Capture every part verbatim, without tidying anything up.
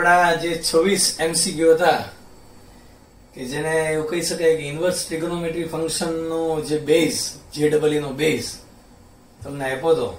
આપણા જે છવ્વીસ એમસીક્યુ હતા કે જેને એવું કહી શકાય કે ઇન્વર્સ ટ્રિગોનોમેટ્રી ફંક્શન નો જે બેઝ જે ડબલ નો બેઝ તમને આપ્યો હતો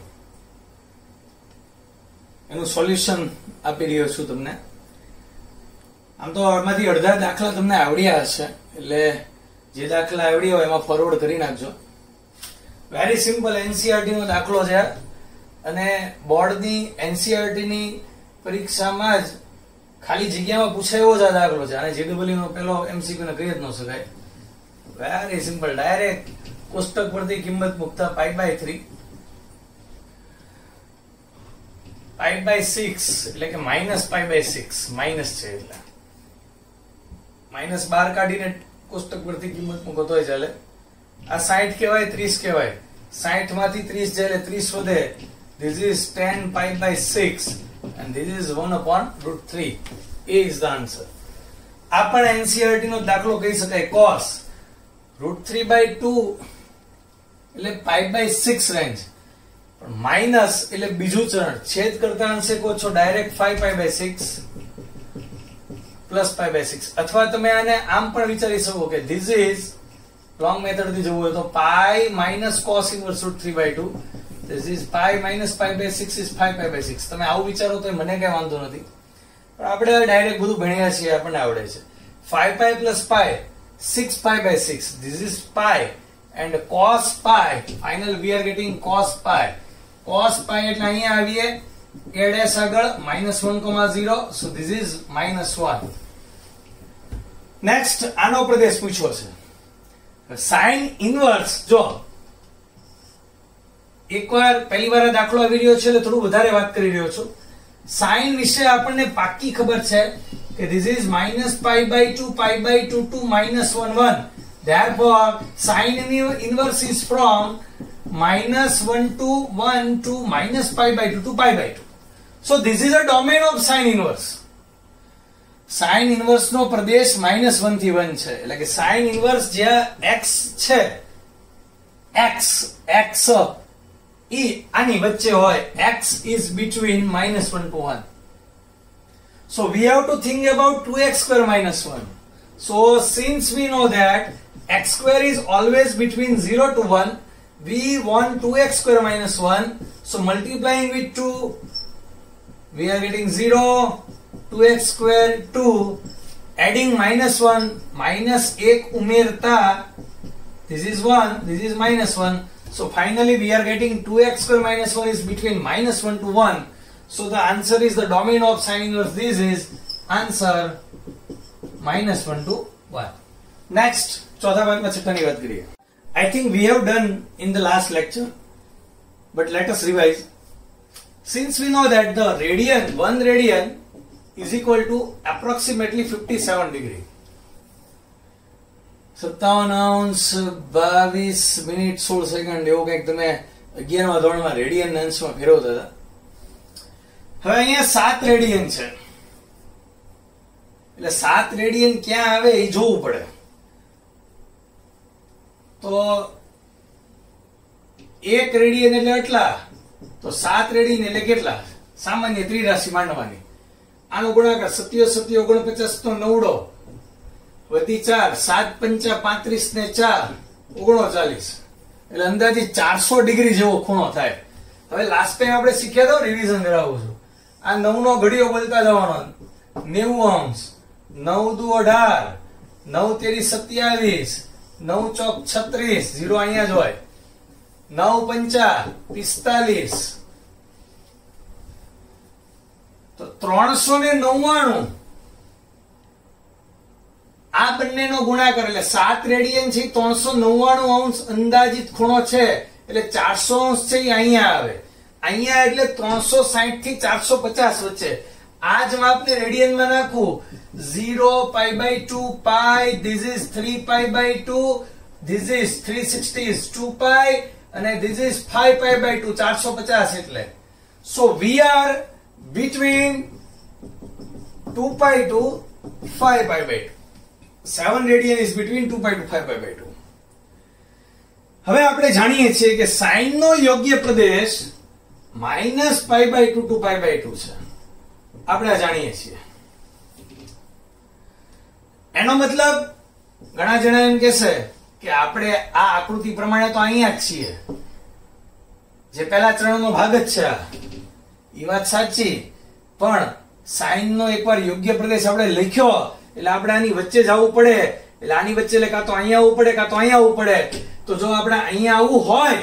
એનું સોલ્યુશન આપી રહ્યો છું તમને. આમ તો આમાંથી અડધા દાખલા તમને આવડ્યા હશે, એટલે જે દાખલા આવડ્યા હોય એમાં ફોરવર્ડ કરી નાખજો. વેરી સિમ્પલ એનસીઆરટી નો દાખલો છે અને બોર્ડની એનસીઆરટી ની પરીક્ષામાં જ ખાલી જગ્યામાં પૂછાયો જ આ દાખલો છે. અને જેડબલ્યુ નો પેલો એમસીક્યુ ને કહી જ ન શકાય. વેરી સિમ્પલ, ડાયરેક્ટ કોષ્ટક પરથી કિંમત મુકતા pi by three pi by six એટલે કે minus pi by six minus છે એટલે માઇનસ બાર કાઢીને કોષ્ટક પરથી કિંમત મૂકો તોય ચાલે. આ સાઠ કહેવાય, ત્રીસ કહેવાય. સાઠ માંથી ત્રીસ જાય એટલે ત્રીસ વધે. This is ten pi by six and this is one upon root three. A is the answer. આ પણ એનસીઆરટી નો દાખલો કહી શકાય. cos root three by two એટલે pi by six રેન્જ, પણ માઇનસ એટલે બીજું ચરણ. છેદ કરતા અંશે કહો છો direct five pi by six plus pi by six. અથવા તમે આને આમ પણ વિચારી શકો કે this is લોંગ મેથડ થી જવું હોય તો pi minus cos inverse root three by two. This is pi minus pi by six is five pi by six. તમે આવું વિચારો તો મને કઈ વાંધો નથી, પણ આપણે ડાયરેક્ટ બધું ભણ્યા છીએ, આપણને આવડે છે. five pi plus pi six pi by six. This is pi and cos pi. Final we are getting cos pi. Cos pi એટલે અહીંયા આવીએ a dash આગળ minus one comma zero. So this is minus one. Next આનો પ્રદેશ પૂછ્યો છે. Sin inverse. જો એકવાર પહેલી વાર દાખલો આવી રહ્યો છે એટલે થોડું વધારે વાત કરી રહ્યો છું. સાઇન વિશે આપણને પાક્કી ખબર છે કે this is minus pi by two pi by two to minus one one. Therefore sin inverse is from minus one to one to minus pi by two to pi by two. So this is a domain of sin inverse. sin inverse no Pradesh minus one થી one છે, એટલે કે sin inverse જ્યાં x છે, x x E આની વચ્ચે હોય, x is between minus one to one. So we have to think about two x square minus one. So since we know that x square is always between zero to one, we want two x square minus one. So multiplying with two, we are getting zero, two x square two, adding minus one, minus one umerta, this is one, this is minus one. So finally we are getting two x square minus one is between minus one to one. So the answer is the domain of sin inverse. This is answer minus one to one. Next, चौथा भाग में छठा बात करिए. I think we have done in the last lecture, but let us revise. Since we know that the radian, one radian is equal to approximately fifty-seven degree. સત્તાવન અંશ બાવીસ minute સોળ સેકન્ડ એવું કઈક તમે અગિયારમા ધોરણમાં રેડિયન અંશમાં ફેરવતા હતા. હવે અહીંયા સાત રેડિયન છે, એટલે સાત રેડિયન ક્યાં આવે એ જોવું પડે. તો એક રેડિયન એટલે આટલા, તો સાત રેડિયન એટલે કેટલા? સામાન્ય ત્રિરાશિ માંડવાની. આનો ગુણાકાર સત્યો સત્યો ઓગણપચાસ નો નવડો વધી ચાર, સાત પંચા પાંત્રીસ ને ચાર ઓગણચાલીસ, એટલે અંદાજે ચારસો ડિગ્રી જેવો ખૂણો થાય. હવે લાસ્ટ ટાઈમ આપણે શીખ્યા તો રિવિઝન કરાવું છું. આ નવ નો ઘડિયો બોલતા જવાનો, નેવું અંશ, નવ દુ અઢાર, નવ તેરી સત્યાવીસ, નવ ચોક છત્રીસ, ઝીરો અહીંયા જ હોય, નવ પંચા પિસ્તાલીસ, તો ત્રણસો ને નવ્વાણું. આ બંનેનો ગુણાકાર એટલે સાત રેડિયન છે, ત્રણસો નવ્વાણું અંશ અંદાજિત ખૂણો છે, એટલે ચારસો અંશ છે એ અહીંયા આવે. અહીંયા એટલે ત્રણસો સાઠ થી ચારસો પચાસ વચ્ચે. આ જ માપને રેડિયનમાં નાખું, zero pi by two pi, this is three pi by two, this is three sixty is two pi, અને this is five pi by two, ચારસો પચાસ એટલે. So we are between two pi to five pi by two. seven radian is between two pi to five pi by two. હવે આપણે જાણીએ છીએ કે sin નો યોગ્ય પ્રદેશ minus pi by two to pi by two છે. આપણે જાણીએ છીએ. એનો મતલબ ઘણા જણા એમ કહેશે કે આપણે આ આકૃતિ પ્રમાણે તો અહીંયા જ છીએ, જે પહેલા ત્રણનો ભાગ જ છે, એ વાત સાચી, પણ સાઈન નો એકવાર યોગ્ય પ્રદેશ આપણે લખ્યો એટલે આપણે આની વચ્ચે જવું પડે, એટલે આની વચ્ચે એટલે કાં તો અહીંયા આવવું પડે કાં તો અહીંયા આવવું પડે. તો જો આપણે અહીંયા આવવું હોય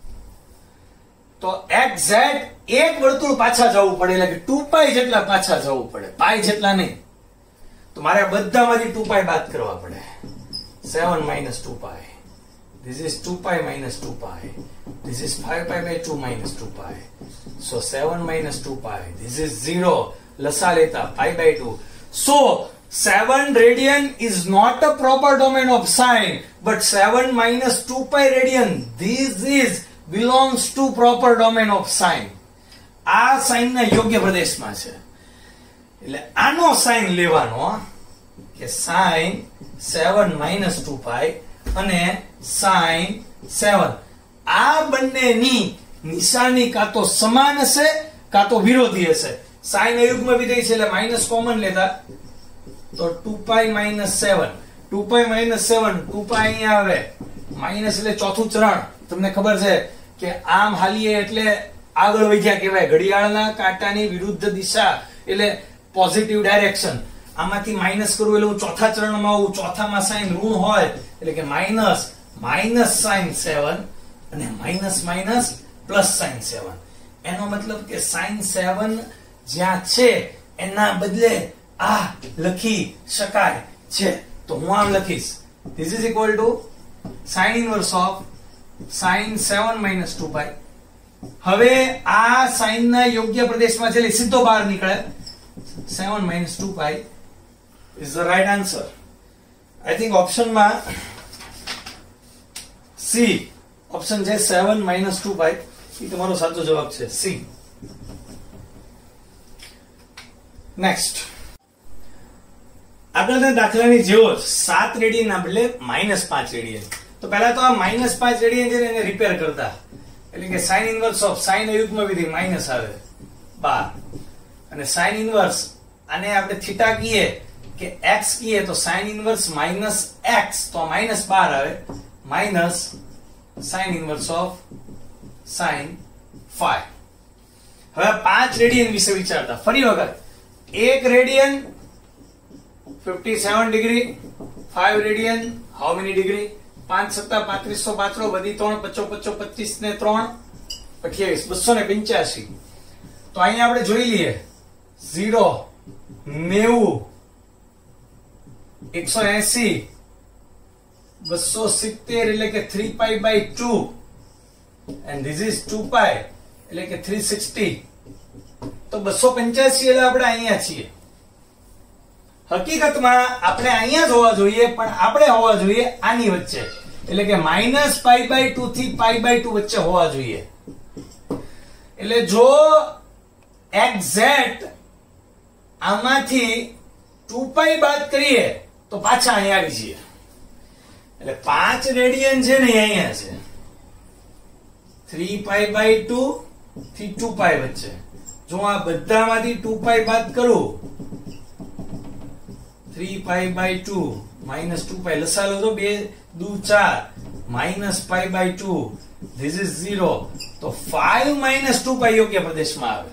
તો એક્ઝેક્ટ એક વર્તુળ પાછા જવું પડે, એટલે કે ટુ પાઈ જેટલા પાછા જવું પડે, પાઈ જેટલા નહીં. તો મારે બધામાંથી ટુ પાઈ બાદ કરવા પડે. seven minus two pi. This is two pi minus two pi. This is five pi by two minus two pi. So seven minus two pi. This is zero. Lasa leta pi by two. So seven radian is not a proper domain of sine, but seven minus two pi radian, this is belongs to proper domain of sine. આ sine ના યોગ્ય પ્રદેશમાં છે, એટલે આનો sine લેવાનો કે sine seven minus two pi અને sin seven, આ બંનેની નિશાની કાં તો સમાન હશે કાં તો વિરોધી હશે. sin અયુગ્મ વિધેય છે એટલે માઈનસ કોમન લેતા તો two pi minus seven, two pi minus seven, two pi અહીંયા આવે, માઈનસ એટલે ચોથું ચરણ. તમને ખબર છે કે આમ હાલીએ એટલે આગળ વધ્યા કહેવાય, ઘડિયાળના કાંટાની વિરુદ્ધ દિશા એટલે પોઝિટિવ ડાયરેક્શન. આમાંથી માઇનસ કરવું એટલે હું ચોથા ચરણમાં આવું, ચોથામાં સાઈન ઋણ હોય એટલે કે માઇનસ માઇનસ સાઈન સેવન અને minus minus plus sine seven. એનો મતલબ કે સાઈન સેવન જ્યાં છે એના બદલે આ લખી શકાય છે, તો હું આમ લખીશ this is equal to sin inverse of sin seven minus two pi. હવે આ સાઈન ના યોગ્ય પ્રદેશમાં છે એટલે સીધો બહાર નીકળે. seven minus two pi is the right answer. I think option ma C, option છે seven minus two pi, એ તમારો સાચો જવાબ છે, C. નેક્સ્ટ, આગળના દાખલાની જેવો જ સાત રેડિયન ના બદલે માઇનસ પાંચ રેડિયન. તો પહેલા તો આ માઇનસ પાંચ રેડિયન છે એને રિપેર કરતા, એટલે કે સાઇન ઇનવર્સ ઓફ સાઇન અયુગ્મ વિધિ માઇનસ આવે બાર, અને સાઇન ઇનવર્સ આને આપણે થીટા કહીએ કે x કહીએ તો sin ઇનવર્સ માઇનસ x, તો માઇનસ બાર આવે, minus sin inverse of sin five. હવે પાંચ રેડિયન વિશે વિચારતા ફરી વખત, એક radian fifty-seven degree, five radian how many degree, પાંચ સત્તા પાંત્રીસો પાંચરો બધી ત્રણ, પચો પચો પચીસ ને ત્રણ અઠ્યાવીસ, બસો ને પંચ્યાસી. તો અહીંયા આપણે જોઈ લઈએ ઝીરો, નેવું, એકસો એસી, બસો સિત્તેર એટલે કે three pi by two, and this is two pi એટલે કે three sixty. તો બસો પંચ્યાસી એટલે આપણે અહીંયા છીએ. હકીકતમાં આપણે અહીંયા જ હોવા જોઈએ, પણ આપણે હોવા જોઈએ આની વચ્ચે, એટલે કે માઇનસ પાઈ બાય ટુ થી પાઈ બાય ટુ વચ્ચે હોવા જોઈએ. એટલે જો એક્ઝેક્ટ આમાંથી ટુ પાઈ બાદ કરીએ તો પાછા અહીંયા આવી જઈએ. એટલે પાંચ રેડિયન છે ને અહીંયા છે, થ્રી પાઈ બાય ટુ થી ટુ પાઈ વચ્ચે. જો આ બધામાંથી ટુ પાઈ બાદ કરું, three pi by two minus two pi, લસા લો તો બે દુ ચાર, minus pi by two, this is zero, તો ફાઈવ માઇનસ ટુ પાઈ યોગ્ય પ્રદેશમાં આવે.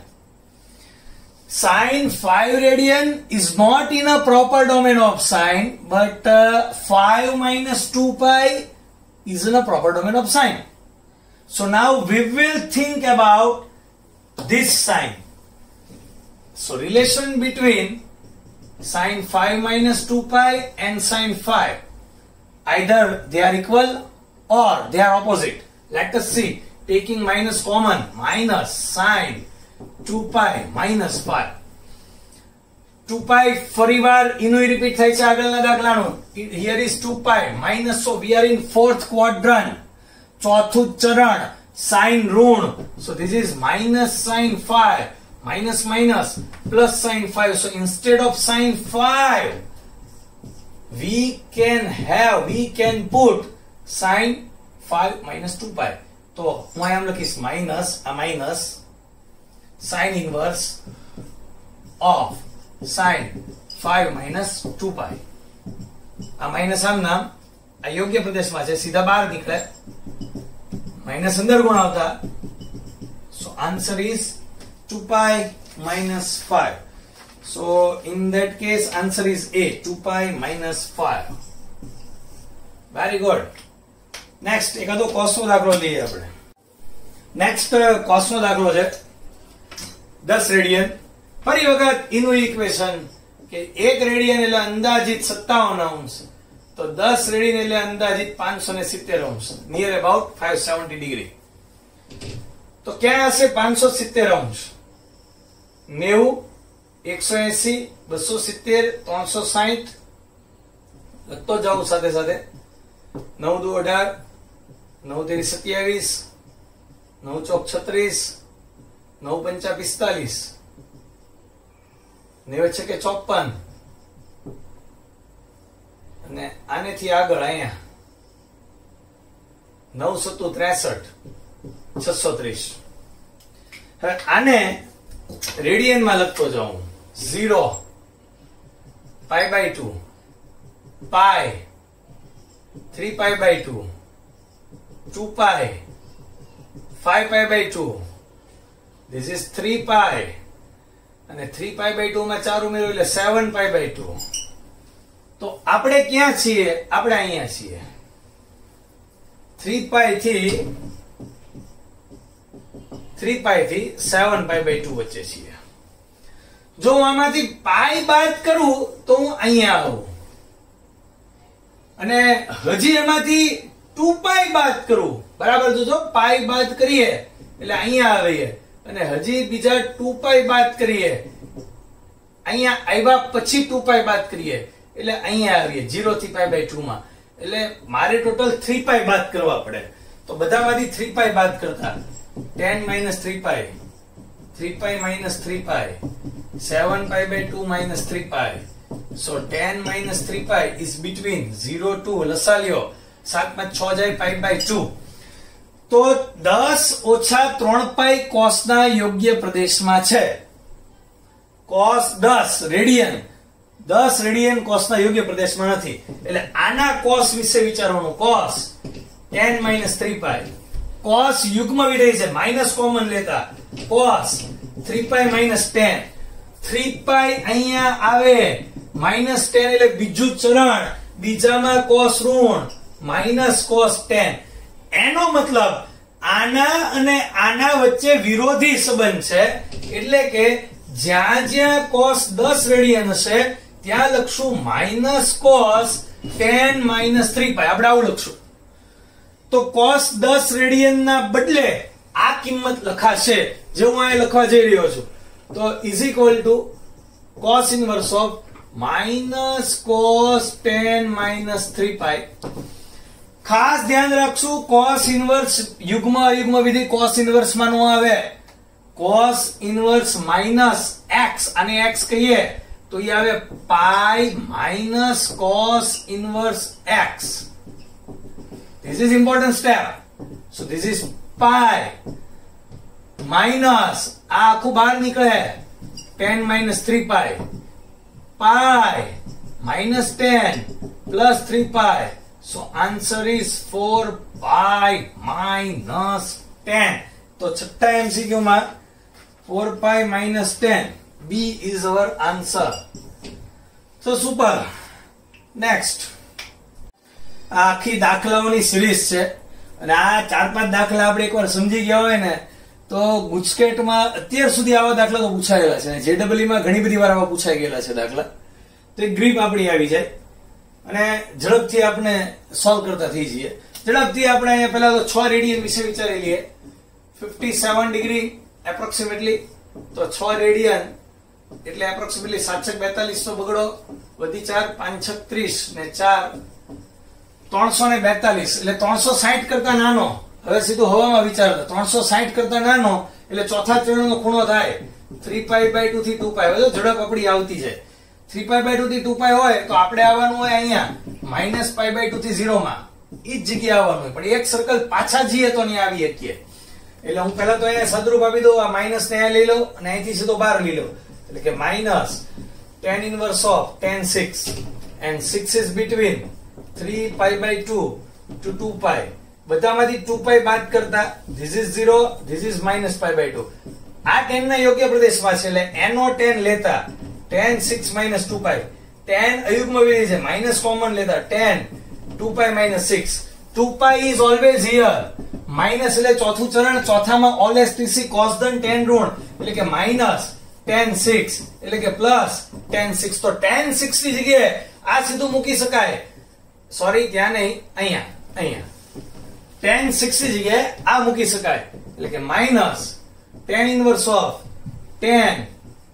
Sin five radian is not in a proper domain of sine, but uh, five minus two pi is in a proper domain of sine. So now we will think about this sign. So relation between sin five minus two pi and sin five, either they are equal or they are opposite. Let us see, taking minus common, minus sin two pi minus five. two pi ફરીવાર એનું repeat થાય છે આગળના દાખલાનું. Here is two pi minus, so we are in fourth quadrant, ચોથું ચરણ, sin ઋણ, so this is minus sin five, minus minus plus sin five. So instead of sin five we can have, we can put sin five minus two pi. તો હું આમ લખીશ minus, આ minus sin inverse of sin five minus two pi. આ minus આમ નામ, આ યોગ્ય પ્રદેશમાં છે, સીધા બહાર નીકળે, માઇનસ અંદર ગુણ આવતા. So answer is two pi minus five. So in that case answer is એ, two pi minus five. Very good. Next એકાદો કોસ નો દાખલો લઈએ આપણે. નેક્સ્ટ કોસ નો દાખલો છે દસ રેડિયન. ફરી વખત એનું ઇક્વેશન કે એક રેડિયન એટલે અંદાજિત સત્તાવન અંશ, તો દસ રેડિયન એટલે અંદાજિત પાંચસો ને સિત્તેર અંશ, near about five seventy degree. તો ક્યાં હશે પાંચસો સિત્તેર અંશ? નેવું, એકસો એસી, બસો સિત્તેર, ત્રણસો સાહીઠ, લખતો જાઉં સાથે સાથે. નવ દુ અઢાર, નવ તેરી સત્યાવીસ, નવ ચોક છત્રીસ, નવ પંચા પિસ્તાલીસ, નેવ છે કે ચોપન, અને આનેથી આગળ અહીંયા નવ સત્તુ ત્રેસઠ, છસો ત્રીસ. હવે આને રેડિયન માં લખતો જાઉં. Zero, pi by two, pi, three pi by two, two pi, five pi by two, this is three pi, અને થ્રી પાઈ બાય ટુ માં ચાર ઉમેરો એટલે સેવન પાઈ બાય ટુ. તો આપણે ક્યાં છીએ? આપણે અહીંયા છીએ. થ્રી પાઈ થી થ્રી પાઈ થી સેવન પાઈ બાય ટુ વચ્ચે છીએ. જો હું આમાંથી પાઈ બાદ કરું તો હું અહીંયા આવું, અને હજી એમાંથી ટુ પાઈ બાદ કરું, બરાબર. જોજો પાઈ બાદ કરીએ એટલે અહીંયા આવીએ, અને હજી બીજા ટુ પાઈ બાદ કરીએ, અહીંયા આવ્યા પછી ટુ પાઈ બાદ કરીએ એટલે અહીંયા આવીએ ઝીરો થી પાઈ બાય ટુ માં. એટલે મારે ટોટલ થ્રી પાઈ બાદ કરવા પડે. તો બધામાંથી થ્રી પાઈ બાદ કરતા ten minus three pi, three pi minus three pi, seven pi by two minus three pi. So ten minus three pi is between zero two, લસાલ્યો સાત માં છ જાય પાઈ બાય ટુ. તો દસ ઓછા ત્રણ પાઈ કોસ ના યોગ્ય પ્રદેશમાં છે. કોસ દસ રેડિયન, દસ રેડિયન કોસ ના યોગ્ય પ્રદેશમાં નથી. એટલે આના કોસ વિશે વિચારવાનું. Cos ten minus three pi, cos યુગ્મ વિધેય છે, માઇનસ કોમન લેતા. Cos three pi minus ten, three pi અહીંયા આવે, માઇનસ ટેન એટલે બીજું ચરણ, બીજામાં કોસ ઋણ, માઇનસ કોસ ટેન. એનો મતલબ આના અને આના વચ્ચે વિરોધી સંબંધ છે. એટલે કે જ્યાં જ્યાં કોસ દસ રેડિયન હશે ત્યાં લખશું minus cos ten minus three pi, આપણે આવું લખશું. તો કોસ દસ રેડિયન ના બદલે આ કિંમત લખાશે, જે હું અહીં લખવા જઈ રહ્યો છું. તો is equal to cos inverse of minus cos ten minus three pi. ખાસ ધ્યાન રાખશું, કોસ ઇનવર્સ યુગ્મ અયુગ્મ વિધિ કોસ ઇનવર્સ માં નો આવે. કોસ ઇનવર્સ માઇનસ એક્સ, આને એક્સ કહીએ તો એ આવે pi minus cos inverse X. This is important step. So this is pi minus આ આખું બહાર નીકળે ten minus three pi, pi minus ten plus three pi. So answer is four pi minus ten. તો છઠ્ઠા MCQ માં four pi minus ten, B is our answer. So super. Next. આ આખી દાખલાઓની series છે, અને આ ચાર પાંચ દાખલા આપણે એકવાર સમજી ગયા હોય ને તો ગુજકેટમાં અત્યાર સુધી આવા દાખલા તો પૂછાયેલા છે. જેડબલઈ માં ઘણી બધી વાર આવા પૂછાઈ ગયેલા છે દાખલા. તો એક ગ્રીપ આપણી આવી જાય અને ઝડપથી આપણે સોલ્વ કરતા થઈ જઈએ. ઝડપથી આપણે અહીંયા પહેલા તો છ રેડિયન વિશે વિચારી લઈએ. Fifty seven degree approximately. તો છ રેડિયન એટલે એપ્રોક્સિમેટલી સાત છક બેતાલીસ નો બગડો, વધી ચાર, પાંચ છક ત્રીસ ને ચાર ત્રણસો ને બેતાલીસ, એટલે ત્રણસો સાહીઠ કરતા નાનો. હવે સીધું હવામાં વિચારતા, ત્રણસો સાહીઠ કરતા નાનો એટલે ચોથા ચરણનો ખૂણો થાય થ્રી પાઈ બાય ટુ થી ટુ પાઈ. હવે ઝડપ આપણી આવતી જાય. થ્રી પાઈ બાય ટુ થી ટુ પાઈ હોય તો આપણે આવવાનું હોય અહીંયા માઇનસ પાઈ બાય ટુ થી ઝીરો માં, એ જ જગ્યાએ આવવાનું હોય. પણ એક સર્કલ પાછા જઈએ તો નહીં આવી શકીએ. એટલે હું પહેલા તો અહીંયા સદરૂપ આપી દઉં. આ માઇનસ ને અહીંયા લઈ લઉં અને અહીંથી સીધો બહાર લઈ લઉં. એટલે કે minus tan inverse of tan six and six is between three pi by two to two pi. બધામાંથી two pi બાદ કરતા this is zero, this is minus pi by two. આ tan ના યોગ્ય પ્રદેશમાં છે એટલે n નો tan લેતા tan six minus two pi. tan અયુગ્મ વિધેય છે minus common લેતા tan two pi minus six. two pi is always here. Minus એટલે ચોથું ચરણ, ચોથામાં always tc cos then tan ઋણ એટલે કે minus tan six એટલે કે plus tan six. તો tan six ની જગ્યાએ આ સીધું મૂકી શકાય. સોરી ત્યાં નહીં, અહીંયા અહીંયા tan six ની જગ્યાએ આ મૂકી શકાય એટલે કે minus tan inverse of tan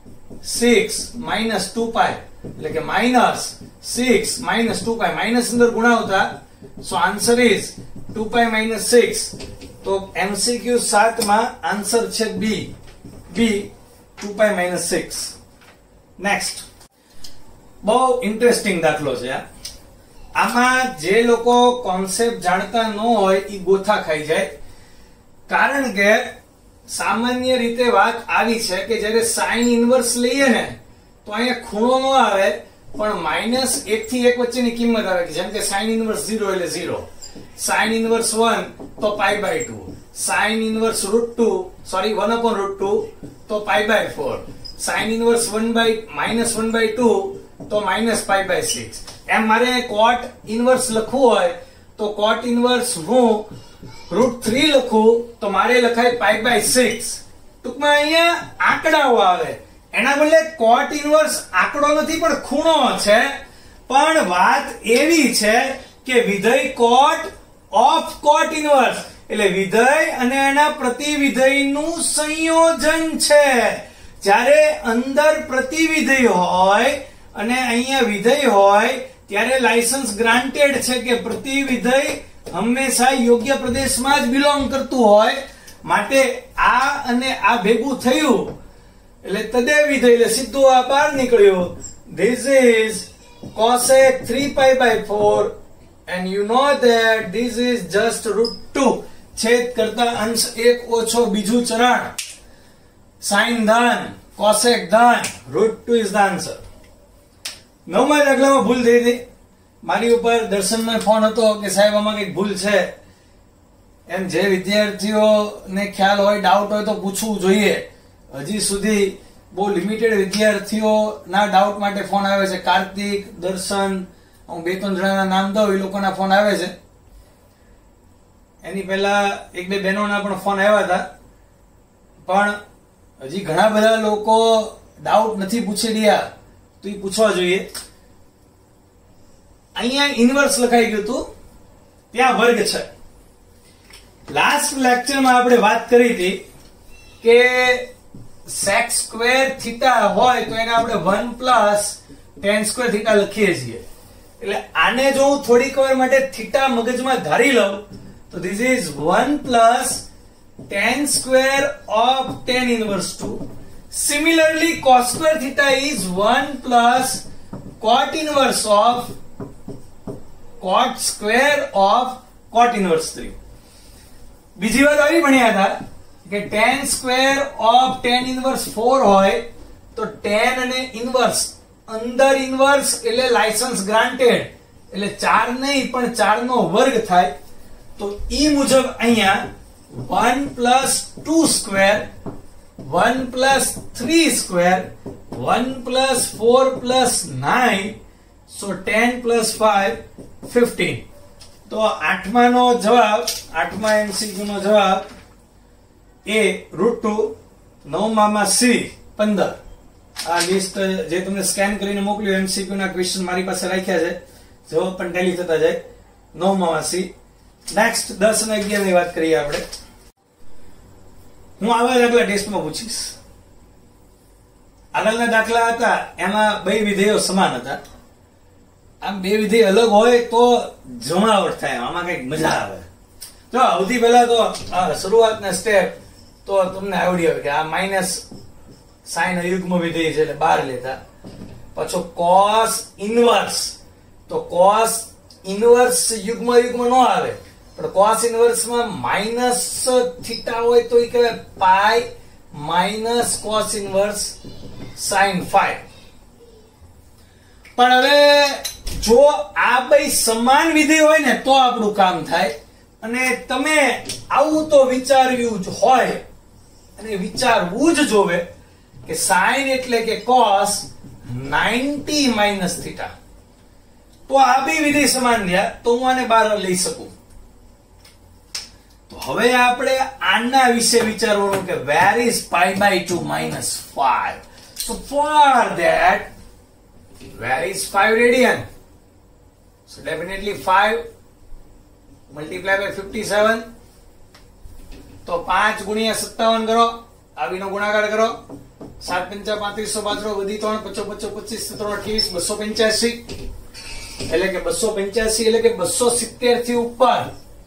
six minus two pi એટલે કે minus six minus two pi. Minus અંદર ગુણાવતા so answer is two pi minus six. તો એમસીક્યુ સાત માં આન્સર છે B. B two pi minus six. Next બહુ interesting દાખલો છે આ. આમાં જે લોકો કોન્સેપ્ટ જાણતા ન હોય એ ગોથા ખાઈ જાય. કારણ કે સામાન્ય રીતે વાત આવી છે કે જ્યારે સાઇન ઇન્વર્સ લઈએ ને તો અહીંયા ખૂણો ન આવે પણ માઇનસ એક થી એક વચ્ચેની કિંમત આવે. જેમ કે સાઇન ઇન્વર્સ ઝીરો એટલે ઝીરો, સાઇન ઇન્વર્સ વન તો pi by two, sine inverse root two sorry one upon root two તો pi by four, sine inverse one by minus one by two તો માઇનસ પાઈ બાય સિક્સ. એમ મારે cot inverse લખવું હોય તો cot inverse હું root three લખું તો મારે લખાય પાઈ બાય સિક્સ. ટૂંકમાં અહીંયા આંકડાઓ આવે, એના બદલે કોટ ઇન્વર્સ આંકડો નથી પણ ખૂણો છે. પણ વાત એવી છે કે વિધેય કોટ ઓફ કોટ ઇન્વર્સ એટલે વિધેય અને એના પ્રતિવિધેયનું સંયોજન છે. જ્યારે અંદર પ્રતિવિધેય હોય અને અહીંયા વિધેય હોય ત્યારે લાયસન્સ ગ્રાન્ટેડ છે કે પ્રતિવિધેય હંમેશા યોગ્ય પ્રદેશમાં જ બિલોંગ કરતું હોય. માટે આ અને આ ભેગું થયું એટલે તદેવ વિધેય એટલે સીધું આ બહાર નીકળ્યું. This is cosec three pi by four and you know that this is just root two. છેદ કરતા અંશ એક ઓછો બીજું ચરણ, સાઇન ધન કોસેક ધન root two is the answer. નવમા દાખલામાં ભૂલ થઈ હતી. મારી ઉપર દર્શનનો ફોન હતો કે સાહેબ આમાં કઈક ભૂલ છે. એમ જે વિદ્યાર્થીઓને ખ્યાલ હોય, ડાઉટ હોય તો પૂછવું જોઈએ. હજી સુધી બહુ લિમિટેડ વિદ્યાર્થીઓના ડાઉટ માટે ફોન આવે છે. કાર્તિક, દર્શન, હું બે ત્રણ જણાના નામ દઉં, એ લોકોના ફોન આવે છે. એની પહેલા એક બે બહેનોના પણ ફોન આવ્યા હતા. પણ હજી ઘણા બધા લોકો ડાઉટ નથી પૂછી રહ્યા તો એ પૂછવા જોઈએ. અહીંયા ઇન્વર્સ લખાઈ ગયું હતું, ત્યાં વર્ગ છે. લાસ્ટ લેક્ચરમાં આપણે વાત કરી હતી કે સેક સ્ક્વેર થીટા હોય તો એને આપણે one plus tan square theta લખીએ છીએ. એટલે આને જો હું થોડીક વાર માટે થીટા મગજમાં ધારી લઉં તો this is one plus tan square of tan inverse two. Similarly cos square theta is one plus cot inverse of cot square of cot inverse three. બીજી વાત આવી ભણ્યા હતા કે tan square of tan inverse four હોય તો tan અને inverse અંદર ઇનવર્સ એટલે લાયસન્સ ગ્રાન્ટેડ એટલે ચાર નહીં પણ ચાર નો વર્ગ થાય. તો ઈ મુજબ અહીંયા one plus two square, one plus three square, one plus four plus nine, so ten plus five fifteen. તો આઠમા નો જવાબ, આઠમા એમસીક્યુ નો જવાબ એ રૂટ ટુ, નવમામાં સી પંદર. આ લિસ્ટ જે તમને સ્કેન કરીને મોકલ્યું એમસીક્યુ ના ક્વેશ્ચન મારી પાસે રાખ્યા છે, જવાબ પણ ટેલી થતા જાય. નવમામાં સી. નેક્સ્ટ દસ અને અગિયાર ની વાત કરીએ આપણે. હું આવા દાખલા ટેસ્ટમાં પૂછીશ. આગળના દાખલા હતા એમાં બે વિધેયો સમાન હતા. આમ બે વિધેય અલગ હોય તો જમાવટ થાય, આમાં કઈક મજા આવે. તો સૌથી પહેલા તો શરૂઆતના સ્ટેપ તો તમને આવડી હોય કે આ માઇનસ સાઇન યુગ્મ વિધેય છે એટલે બાર લેતા. પછી કોસ ઇનવર્સ, તો કોસ ઇનવર્સ યુગ્મ યુગ્મ નો આવે પણ કોસ ઇનવર્સ માં માઇનસ થીટા હોય તો એ કહેવાય pi minus cos inverse sine five. પણ હવે જો આ બે સમાન વિધેય હોય ને તો આપણું કામ થાય, અને તમે આવું તો વિચાર્યું જ હોય અને વિચારવું જ જોવે કે સાઇન એટલે કે cos નાઇન્ટી માઇનસ થીટા, તો આ બે વિધેય સમાન રહ્યા તો હું આને બહાર લઈ શકું. તો હવે આપણે આના વિશે વિચારવાનું કે where is pi by two minus five. So for that, where is five radian? So definitely five multiply by fifty-seven. તો પાંચ ગુણ્યા સત્તાવન કરો, આવીનો ગુણાકાર કરો, સાત પંચા પાંત્રીસો પાંચસો વધી ત્રણ પચો પચો પચીસ ત્રણ અઠ્યાવીસ બસો પંચ્યાસી, એટલે કે બસો પંચ્યાસી એટલે કે બસો સિત્તેર થી ઉપર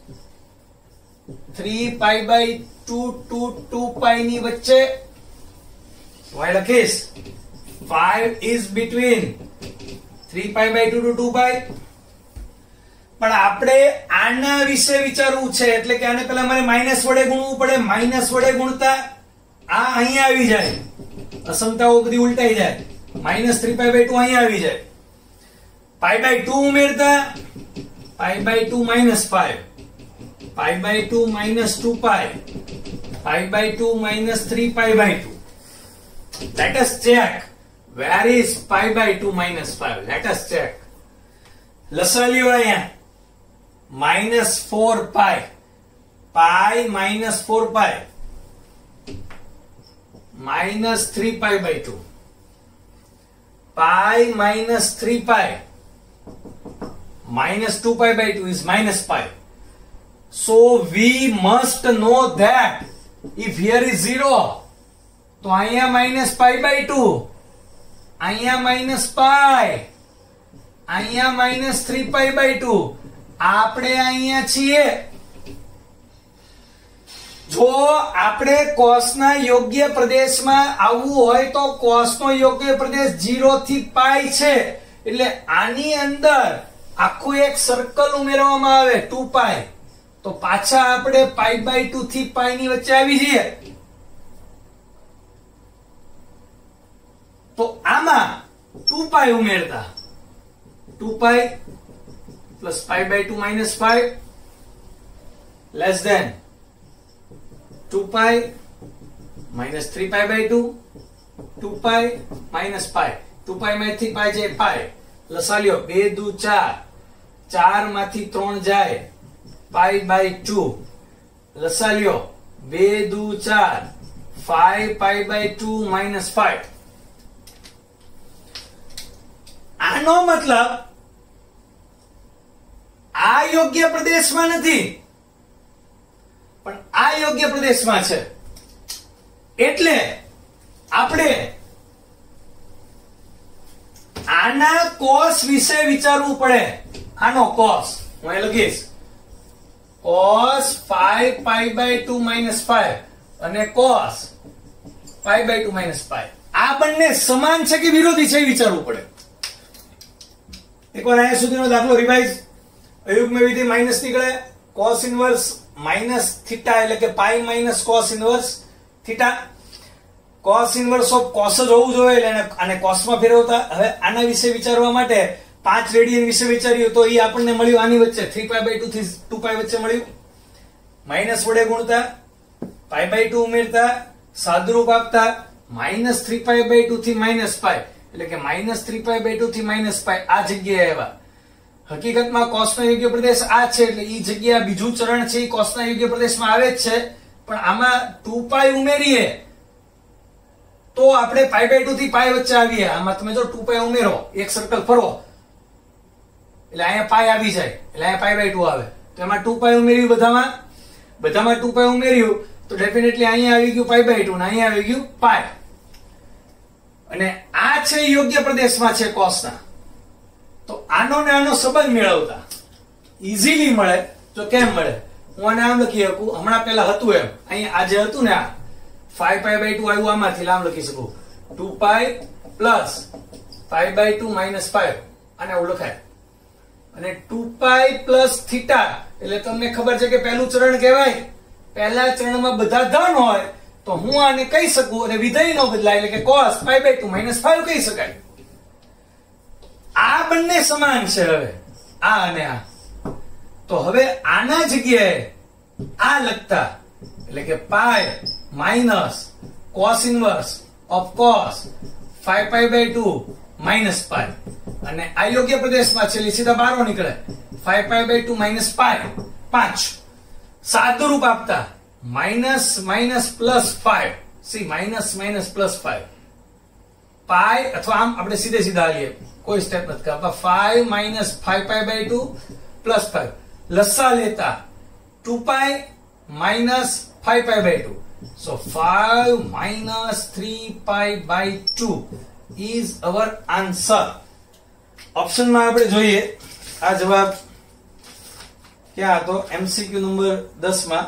three pi by two to two pi ની વચ્ચે y લખીશ. five is between three pi by two to two pi. પણ આપણે આના વિશે વિચારવું છે, એટલે કે આને પહેલા મારે માઈનસ વડે ગુણવું પડે. માઈનસ વડે ગુણતા આ અહીંયા આવી જાય, અસમતાઓ બધી ઉલટાઈ જાય. Minus three pi by two અહીંયા આવી જાય. પાઈ બાય ટુ ઉમેરતા pi by two minus five, pi by two minus two pi, pi by two minus three pi by two. Let us check where is pi by two minus five. Let us check. લસા લ્યો અહીંયા minus four pi, pi minus four pi, minus three pi by two, pi minus three pi, minus two pi by two is minus pi. So we must know that if here is zero, તો અહીંયા minus pi by two, અહીંયા minus pi, અહીંયા minus three pi by two. આપણે અહીંયા છીએ. જો આપણે cos ના યોગ્ય પ્રદેશમાં આવવું હોય તો cos નો યોગ્ય પ્રદેશ zero થી pi છે, એટલે આની અંદર આખું એક સર્કલ ઉમેરવામાં આવે two pi, તો પાછા આપણે pi by two થી pi ની વચ્ચે આવી જઈએ. તો આમાં two pi ઉમેરતા two pi plus pi by two minus five less than two pi minus three pi by two, two pi minus pi, two pi માંથી pi જાય pi, લસાલ્યો બે દુ ચાર, ચાર માંથી ત્રણ જાય, pi by two, લસાલ્યો બે દુ ચાર, five pi by two minus five. આનો મતલબ આ યોગ્ય પ્રદેશમાં નથી, પણ આ યોગ્ય પ્રદેશમાં છે. એટલે આપણે આના cos વિશે વિચારવું પડે. આનો cos હું અહીં લખીશ cos five pi by two minus five અને cos pi by two minus five. આ બંને સમાન છે કે વિરોધી છે એ વિચારવું પડે. એકવાર અહીંયા સુધીનો દાખલો રિવાઇઝ. અયુગ્મ વિધિ માઇનસ નીકળે, cos ઇન્વર્સ માઇનસ થીટા એટલે કે pi minus cos inverse theta. cos inverse of cos જ હોવું જોઈએ એટલે આને cos માં ફેરવતા. હવે આના વિશે વિચારવા માટે પાંચ રેડિયન વિશે વિચાર્યું તો એ આપણને મળ્યું આની વચ્ચે three pi by two થી two pi વચ્ચે મળ્યું. માઇનસ વડે ગુણતા, pi by two ઉમેરતા, સાદુરૂપ આપતા માઇનસ three pi by two થી માઇનસ pi, એટલે કે minus three pi by two થી માઇનસ પાઈ આ જગ્યાએ આવ્યા. હકીકતમાં cos નો યોગ્ય પ્રદેશ આ છે, એટલે એ જગ્યા બીજું ચરણ છે એ cos ના યોગ્ય પ્રદેશમાં આવે જ છે. પણ આમાં two pi ઉમેરીએ તો આપણે પાઈ બાય ટુ થી પાઈ વચ્ચે આવીએ. આમાં તમે જો two pi ઉમેરો, એક સર્કલ ફરો એટલે અહીંયા પાઈ આવી જાય, એટલે અહીંયા પાઈ બાય ટુ આવે. તો એમાં two pi ઉમેર્યું, બધામાં બધામાં two pi ઉમેર્યું તો ડેફિનેટલી અહીંયા આવી ગયું પાઈ બાય ટુ ને અહીંયા આવી ગયું પાઈ. અને આ છે યોગ્ય પ્રદેશમાં છે cos ના. તો આનો ને આનો સંબંધ મેળવતા ઈઝીલી મળે. તો કેમ મળે? હું આને આમ લખી શકું, હમણાં પહેલા હતું એમ. અહીંયા આ જે હતું ને આ five pi by two આવ્યું, આમાંથી આમ લખી શકું two pi plus pi by two minus five, આને આવું લખાય. અને two pi plus theta એટલે તમને ખબર છે કે પહેલું ચરણ કહેવાય. પહેલા ચરણમાં બધા ધન હોય તો હું આને કહી શકું અને વિધેય નો બદલાય એટલે કે cos pi by two minus five કહી શકાય. આ બંને સમાન છે હવે આ અને આ, તો હવે આના જગ્યાએ આ લખતા એટલે કે pi minus cos inverse of cos five pi by two minus pi, અને આ યોગ્ય પ્રદેશમાં છે એટલે સીધા બારો નીકળે five pi by two minus pi પાંચ. સાદું રૂપ આપતા માઇનસ માઇનસ પ્લસ ફાઈવ, સી minus minus plus five pi, અથવા આમ આપણે સીધે સીધા આવીએ કોઈ સ્ટેપ નથી કરતા, five minus five pi by two plus five, લસા લેતા two pi minus five pi by two, so five minus three pi by two is our answer. ઓપ્શનમાં આપણે જોઈએ આ જવાબ ક્યાં હતો, એમસીક્યુ નંબર દસ માં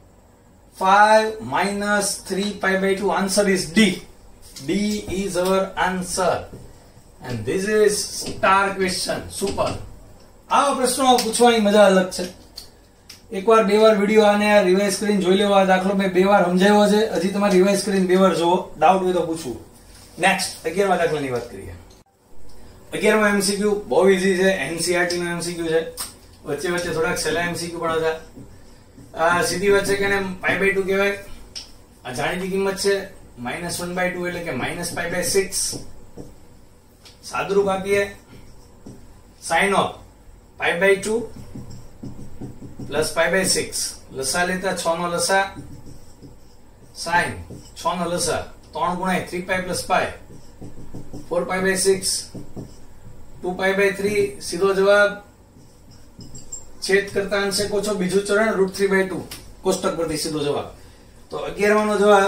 five minus three pi by two, answer is D. D is our answer and this is star question. Super. આવા પ્રશ્નો પૂછવાની મજા અલગ છે. એકવાર બે વાર વિડિયો આને રિવાઇઝ કરીને જોઈ લેવો. આ દાખલો મેં બે વાર સમજાવ્યો છે, હજી તમારે રિવાઇઝ કરીને બે વાર જોવો, ડાઉટ હોય તો પૂછવું. નેક્સ્ટ અગિયારમા દાખલાની વાત કરીએ. અગિયારમા એમસીક્યુ બહુ ઈઝી છે, એનસીઆરટી નો એમસીક્યુ છે, વચ્ચે વચ્ચે થોડાક સહેલા એમસીક્યુ પણ હતા. આ સીધી વાત છે કે એને પાઈ બાય ટુ કહેવાય. આ જાણીતી કિંમત છે માઇનસ વન બાય ટુ એટલે કે માઇનસ પાઈ બાય સિક્સ. સાદુરૂપ આપીએ sine of pi by two plus pi by six, લસા લેતા છ નો લસા, સાઇન છ નો લસા, ત્રણ ગુણાય three pi plus pi, four pi by six, two pi by three, સીધો જવાબ છેદ કરતા અંશે ઓછો બીજું ચરણ રૂટ થ્રી બાય ટુ, કોષ્ટક પરથી સીધો જવાબ. તો અગિયારમા નો જવાબ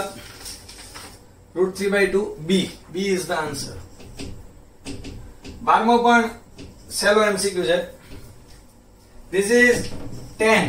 root three by two, B. B is the answer. બારમો પણ સહેલો એમસીક્યુ છે. This is tan.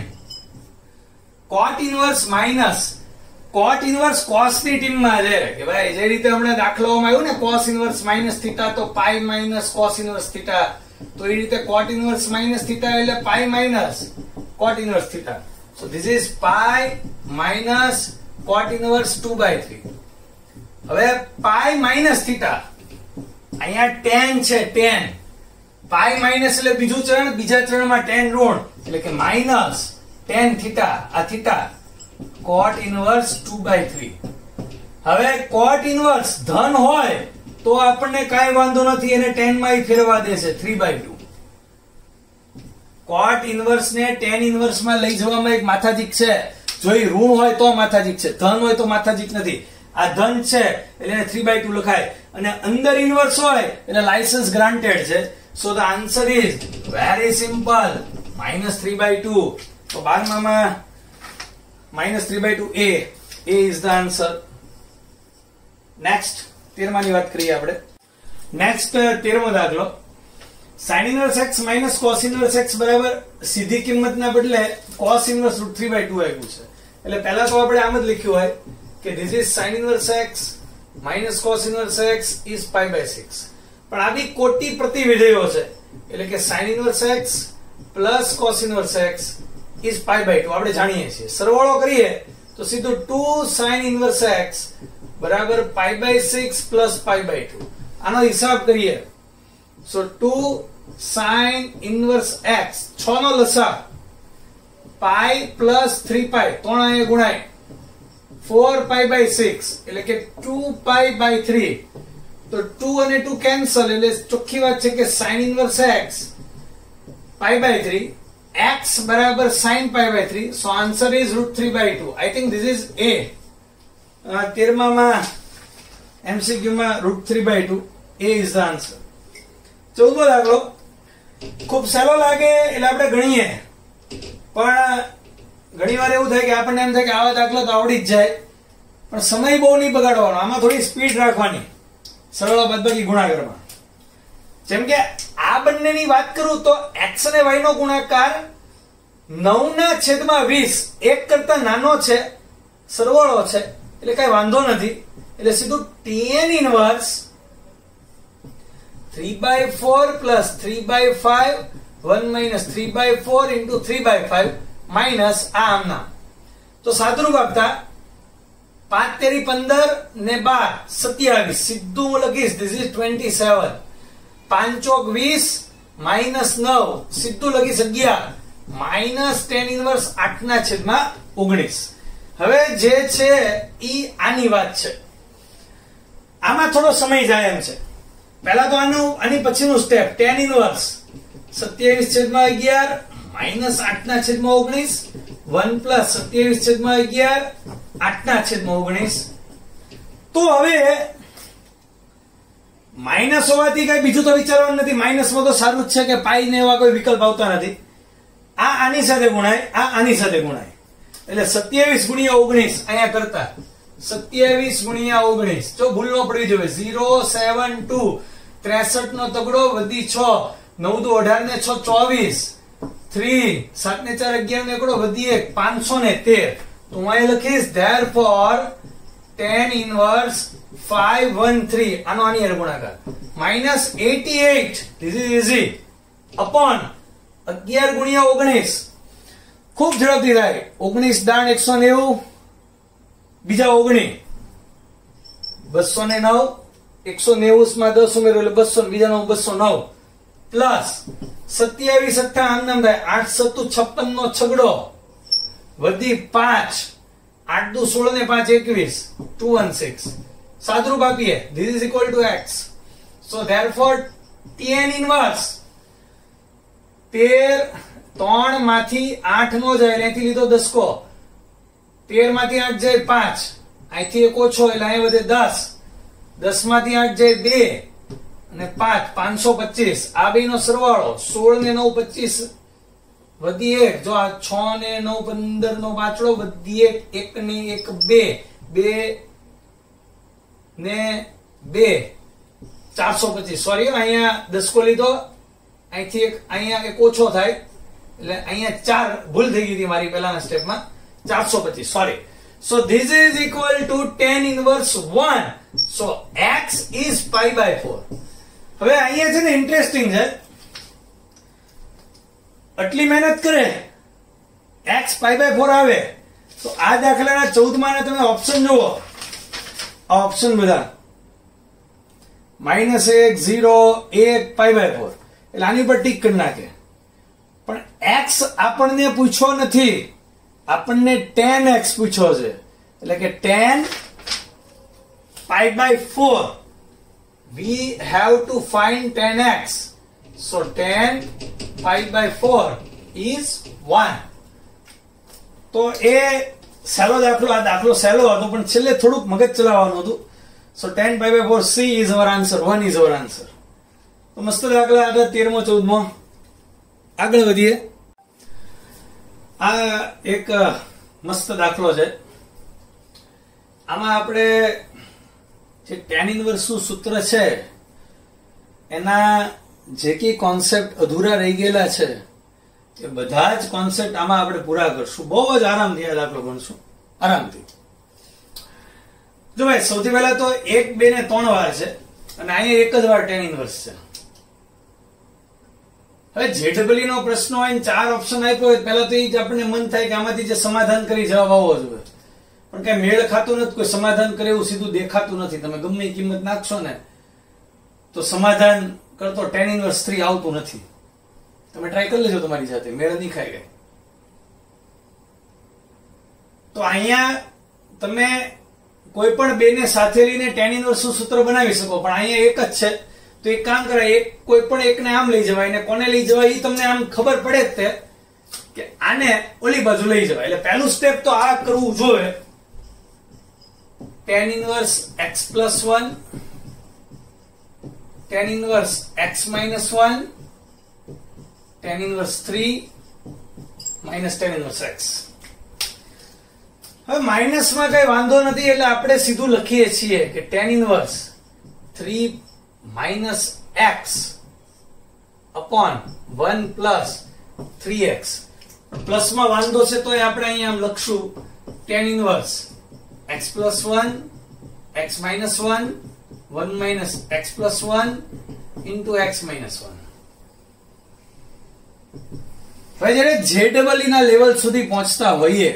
Cot inverse minus cot inverse cos ની ટીમમાં છે કે ભાઈ જે રીતે હમણાં દાખલાઓમાં આવ્યું ને કોસ ઇનવર્સ માઇનસ થીટા તો pi minus cos inverse theta, તો એ રીતે કોટ ઇનવર્સ માઇનસ થીટા એટલે pi minus cot inverse theta. So this is pi minus cot inverse two by three. હવે પાઈ માઇનસ થીટા, અહીંયા tan છે, tan pi minus એટલે બીજું ચરણ, બીજા ચરણમાં ટેન ઋણ એટલે કે માઇનસ ટેન થીટા, આ theta cot inverse two by three. હવે કોટ ઇનવર્સ ધન હોય તો આપણને કાંઈ વાંધો નથી, એને ટેન માં ફેરવા દેશે three by two. Cot inverse ને ટેન ઇનવર્સ માં લઈ જવામાં એક માથાજીક છે. જો એ ઋણ હોય તો માથાજીક છે, ધન હોય તો માથાજીક નથી. આ ધન છે એટલે એને થ્રી બાય ટુ લખાય, અને અંદર ઇનવર્સ હોય એટલે લાયસન્સ ગ્રાન્ટેડ છે. So the answer is very simple, minus three by two. તો બારમામાં માઇનસ થ્રી બાય ટુ એ A is the answer. Next તેરમાની વાત કરીએ આપણે. નેક્સ્ટ તેરમો દાખલો, sine inverse x minus cos inverse x બરાબર સીધી કિંમતના બદલે cos inverse root three by two આપ્યું છે. એટલે પહેલા તો આપણે આમ જ લખ્યું હોય કે this is sin inverse x minus cos inverse x is pi by six. પણ આ બી કોટી પ્રતિ વિધેયો છે એટલે કે sin inverse x plus cos inverse x is pi by two આપણે જાણીએ છીએ. સરવાળો કરીએ તો સીધું ટુ sin inverse x બરાબર pi by six plus pi by two. આનો હિસાબ કરીએ so two sin inverse x, છ નો લસા pi plus થ્રી પાઈ, ત્રણ અહીંયા ગુણાય ફોર પાઈ બાય સિક્સ એટલે કે ટુ પાઈ બાય થ્રી. તો ટુ અને ટુ કેન્સલ એટલે ચોખ્ખી વાત છે કે sin ઇનવર્સ x પાઈ બાય થ્રી, x બરાબર sin pi by three. So answer is root three by two. I think this is A. તેરમામાં એમસીક્યુ માં root three by two A is the answer. ચૌદમો દાખલો ખૂબ સહેલો લાગે એટલે આપણે ગણીએ, પણ ઘણી વાર એવું થાય કે આપણને એમ થાય કે આવા દાખલા તો આવડી જ જાય, પણ સમય બહુ નહીં બગાડવાનો, આમાં થોડી સ્પીડ રાખવાની સરળ બાદબાકી ગુણાકારમાં. જેમ કે આ બંનેની વાત કરું તો x અને y નો ગુણાકાર નવ ના છેદમાં વીસ, એક કરતા નાનો છે, સરવાળો છે એટલે કઈ વાંધો નથી. એટલે સીધું tan inverse three by four plus three by five one minus three by four into three by five minus આ આમના. તો સાદુરૂપ આપતા પાંચ તેરી પંદર ને બાર સત્યાવીસ, સીધું હું લખીશ ધીસ ઇઝ ટ્વેન્ટી સેવન. પાંચોક વીસ માઇનસ નવ સીધું લખીશ અગિયાર માઇનસ ટેન ઇનવર્સ આઠ ના છેદમાં ઓગણીસ. હવે જે છે ઈ આની વાત છે. આમાં થોડો સમય જાય એમ છે. પહેલા તો આનું આની પછીનું સ્ટેપ ટેન ઇનવર્સ સત્યાવીસ છેદમાં અગિયાર માઇનસ આઠ ના છેદમાં ઓગણીસ વન પ્લસ સત્યાવીસ છેદમાં અગિયાર આઠ ના છેદમાં ઓગણીસ. તો હવે માઇનસ હોવાથી કઈ બીજું તો વિચારવાનું નથી. માઇનસ માં તો સારું જ છે કે પાઈ ને એવા કોઈ વિકલ્પ આવતા નથી. આ આની સાથે ગુણાય, આ આની સાથે ગુણાય, એટલે સત્યાવીસ ગુણ્યા ઓગણીસ અહીંયા કરતા સત્યાવીસ ગુણ્યા ઓગણીસ જો ભૂલ ન પડવી જોઈએ. ઝીરો સેવન ટુ ત્રેસઠ નો તગડો વધી છ નવ દુ અઢાર ને છ ચોવીસ થ્રી સાત ને ચાર અગિયાર ને એકડો વધી એક પાંચસો ને તેર. તો હું અહીં લખીશ therefore tan inverse five one three આનો આની હારે ગુણાકાર minus eighty-eight this is easy upon અગિયાર ગુણ્યા ઓગણીસ. ખૂબ ઝડપથી થાય. ઓગણીસ દાણ એકસો નેવું બીજા ઓગણીસ બસો ને નવ એકસો નેવું માં દસ ઉમેરો એટલે બસો બીજા નવ બસો નવ પ્લસ સત્યાવીસ અઠ્ઠા આમ નામ થાય આઠ સત્તુ છપ્પન નો છગડો વધી પાંચ આઠ દુ સોળ ને પાંચ એકવીસ ટુ વન સિક્સ. સાદરૂપ આપીએ this is equal to x. so therefore tan inverse તેર ત્રણ માંથી આઠ નો જાય અહીંથી લીધો દસકો તેર માંથી આઠ જાય પાંચ અહીંથી એક ઓછો એટલે અહીં વધે દસ દસ માંથી આઠ જાય બે અને પાંચ પાંચસો પચીસ. આ બે નો સરવાળો સોળ ને નવ પચીસ વધી એક જો આ છ ને નવ પંદર નો પાછળો વધી એક એક ને એક બે બે ને બે ચારસો પચીસ. સોરી અહીંયા દસકો લીધો અહીંથી એક અહીંયા એક ઓછો થાય એટલે અહીંયા ચાર ભૂલ થઈ ગઈ હતી મારી પહેલાના સ્ટેપમાં ચારસો પચીસ sorry. So this is equal to tan inverse one. So x is pi by four. હવે અહીંયા છે ને ઇન્ટરેસ્ટિંગ છે આટલી મહેનત કરે x પાઈ બાય ફોર આવે તો આ દાખલાના ચૌદ માં તમે ઓપ્શન જુઓ. આ ઓપ્શન બધા માઇનસ એક ઝીરો એક પાઈ બાય ફોર એટલે આની પર ટીક કરી નાખે. પણ x આપણને પૂછ્યો નથી, આપણને tan x પૂછ્યો છે એટલે કે tan pi by four we have to find tan x. so tan pi by four is one. તો એ સહેલો દાખલો આ દાખલો સહેલો હતો પણ છેલ્લે થોડુંક મગજ ચલાવવાનું હતું. so tan pi by four c is our answer. one is our answer. તો મસ્ત દાખલા આગળ તેરમો ચૌદમો આગળ વધીએ. આ એક મસ્ત દાખલો છે. આમાં આપણે જે tan ઇનવર્સ નું સૂત્ર છે એના જે કે કોન્સેપ્ટ અધૂરા રહી ગયેલા છે એ બધા જ કોન્સેપ્ટ આમાં આપણે પૂરા કરશું. બહુ જ આરામથી આ દાખલો ભણશું આરામથી. જો ભાઈ સૌથી પહેલા તો એક બે ને ત્રણ વાર છે અને અહીંયા એક જ વાર tan ઇનવર્સ છે. હવે જેડબલ્યુ નો પ્રશ્ન હોય ચાર ઓપ્શન આપ્યો હોય પહેલા તો એ જ આપણને મન થાય કે આમાંથી જે સમાધાન કરી જવાબ આવવો જોઈએ પણ કઈ મેળ ખાતું નથી. કોઈ સમાધાન કરે એવું સીધું દેખાતું નથી. તમે ગમે એ કિંમત નાખશો ને તો સમાધાન કરતો tan ઇનવર્સ થ્રી આવતું નથી. તમે ટ્રાય કરી લેજો તમારી સાથે મેળ નહીં ખાય ગઈ. તો અહીંયા તમે કોઈ પણ બે ને સાથે લઈને tan ઇનવર્સ નું સૂત્ર બનાવી શકો પણ અહીંયા એક જ છે. તો એક કામ કરાય એક કોઈ પણ એકને આમ લઈ જવાય ને કોને લઈ જવાય એ તમને આમ ખબર પડે જ તે કે આને ઓલી બાજુ લઈ જવાય. એટલે પહેલું સ્ટેપ તો આ કરવું જોઈએ. tan inverse x plus one tan inverse x minus one tan inverse three minus tan inverse x. હવે માઇનસ માં કઈ વાંધો નથી એટલે આપણે સીધું લખીએ છીએ કે tan inverse three minus x upon one plus three x. Plus માં વાંધો છે તો આપણે અહીંયા આમ લખશું tan inverse x plus one x minus one one minus x plus one into x minus one. હવે જ્યારે જેડબલ્યુ ના લેવલ સુધી પહોંચતા હોઈએ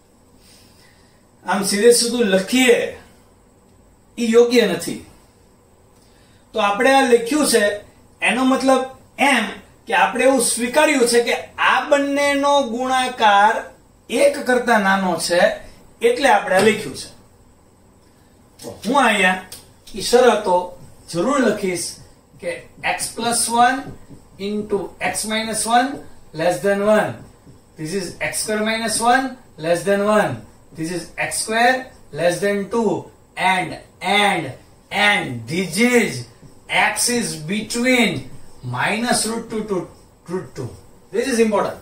આમ સીધે સીધું લખીએ એ યોગ્ય નથી. તો આપણે આ લખ્યું છે એનો મતલબ એમ કે આપણે એવું સ્વીકાર્યું છે કે આ બંનેનો ગુણાકાર એક કરતા નાનો છે, એટલે આપણે લખ્યું છે. તો હું અહીંયા ઈ શરતો જરૂર લખીશ કે x plus one into x minus one less than one. This is x square minus one less than one. This is x square less than two. And, and, and this is x is between minus root two to root two. This is important.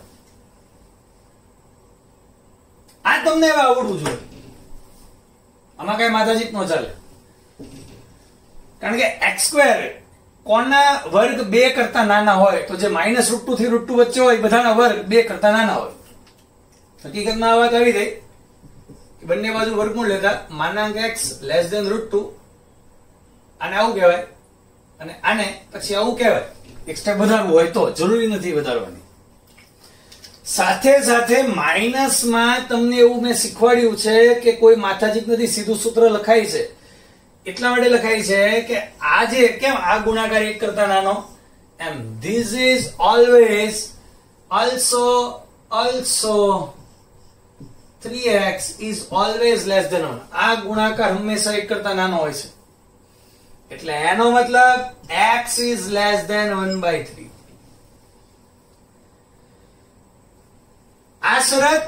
આ તમને હવે આવડવું જોઈએ. આમાં કઈ માથાજીત ન ચાલે. કારણ કે x સ્ક્વેર કોના વર્ગ બે કરતા નાના હોય તો જે માઇનસ રૂટ ટુ થી રૂટ ટુ વચ્ચે હોય બધાના વર્ગ બે કરતા નાના હોય. હકીકતમાં આ વાત આવી ગઈ કે બંને બાજુ વર્ગમૂળ લેતા માનાંક x less than root two, આને આવું કહેવાય અને આને પછી આવું કહેવાય. એક સ્ટેપ વધારવું હોય તો, જરૂરી નથી વધારવાની. સાથે સાથે માઇનસ માં તમને એવું મેં શીખવાડ્યું છે કે કોઈ માથાજીત નથી, સીધું સૂત્ર લખાય છે. એટલા માટે લખાય છે કે આ જે કેમ આ ગુણાકાર એક કરતા નાનો એમ, this is always also also three x is always less than one. આ ગુણાકાર હંમેશા એક કરતા નાનો હોય છે, એટલે એનો મતલબ x is less than one by three. આ શરત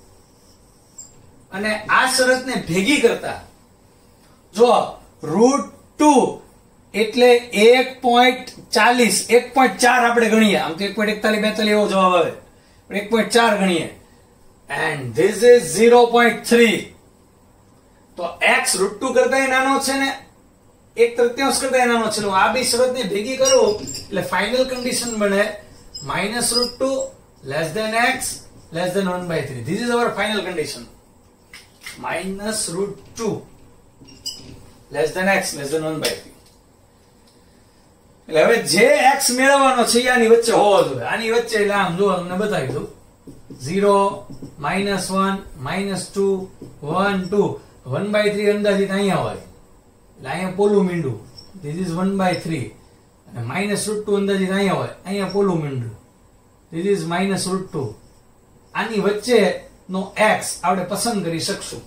અને આ શરતને ભેગી કરતા જો રૂટ ટુ એટલે એક પોઈન્ટ ચાલીસ, એક પોઈન્ટ ચાર આપણે ગણીએ. આમ તો એક પોઈન્ટ એકતાલીસ બેતાલીસ એવો જવાબ આવે, એક પોઈન્ટ ચાર ગણીએ. And this is zero point three. તો x રૂટ ટુ કરતા નાનો છે ને એક તૃતીયાંશ કરતા નાનો છે. આ બે શરતને ભેગી કરો એટલે ફાઇનલ કન્ડિશન બને minus root two less than x less than one by three. This is our final condition. Minus root two less than x less than one by three. એટલે હવે જે x મેળવવાનો છે આની વચ્ચે હોવો જોઈએ. આની વચ્ચે એટલે આમ જો તમને બતાવી દઉં, zero, minus one, minus two, one, two, one by three અંદાજિત અહીંયા હોય એટલે અહીંયા પોલું મીંડું. This is one by three. અને માઇનસ રૂટ ટુ અંદાજિત અહીંયા હોય, અહીંયા પોલું મીંડું. This is minus root two. આની વચ્ચે નો x આપણે પસંદ કરી શકશું.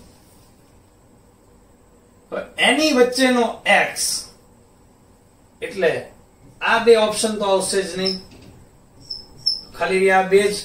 એની વચ્ચેનો x એટલે આ બે ઓપ્શન તો આવશે જ નહીં, ખાલી રહ્યા બે જ.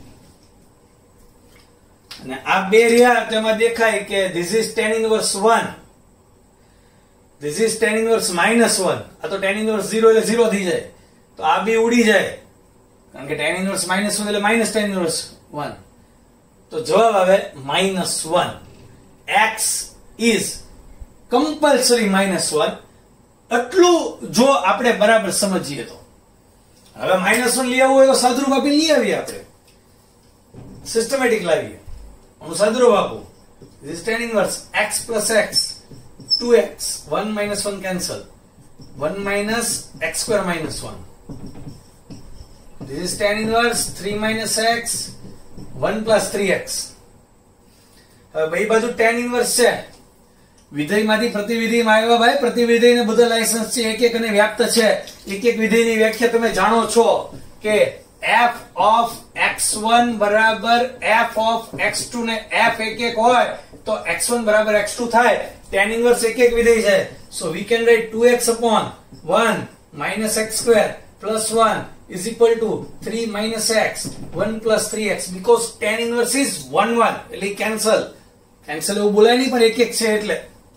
અને આ બે રહ્યા તેમાં દેખાય કે this is tan inverse one, this is tan inverse minus one. આ તો tan ઇનવર્સ ઝીરો એટલે ઝીરો થઈ જાય, તો આ બે ઉડી જાય કારણ કે tan ઇનવર્સ માઇનસ વન એટલે માઇનસ tan ઇનવર્સ વન. તો જવાબ આવે minus one. x is compulsory minus one. એટલું જો આપણે બરાબર સમજીએ તો. હવે માઇનસ વન લઈ આવવું હોય તો સાદુરૂપ આપી લઈ આવીએ, આપણે સિસ્ટમેટિક લાવીએ. હું સાદુરૂપ આપું, this is tan inverse x plus x, two x, one minus one cancel, one minus x square minus one. This is tan inverse three minus x, one plus three x. હવે બે બાજુ tan inverse છે, વિધેયમાંથી પ્રતિવિધેયમાં આવ્યા ભાઈ. પ્રતિવિધેયને બધા licence છે, એક એક અને વ્યાપ્ત છે. એક એક વિધેયની વ્યાખ્યા તમે જાણો છો કે f of x one બરાબર f of x two ને f એક એક હોય તો x one બરાબર x two થાય. tan inverse એક એક વિધેય છે, so we can write two x upon one minus x square plus one is equal to three minus x, one plus three x, because tan inverse is one one. એટલે cancel cancel એવું બોલાય નહીં, પણ એક એક છે એટલે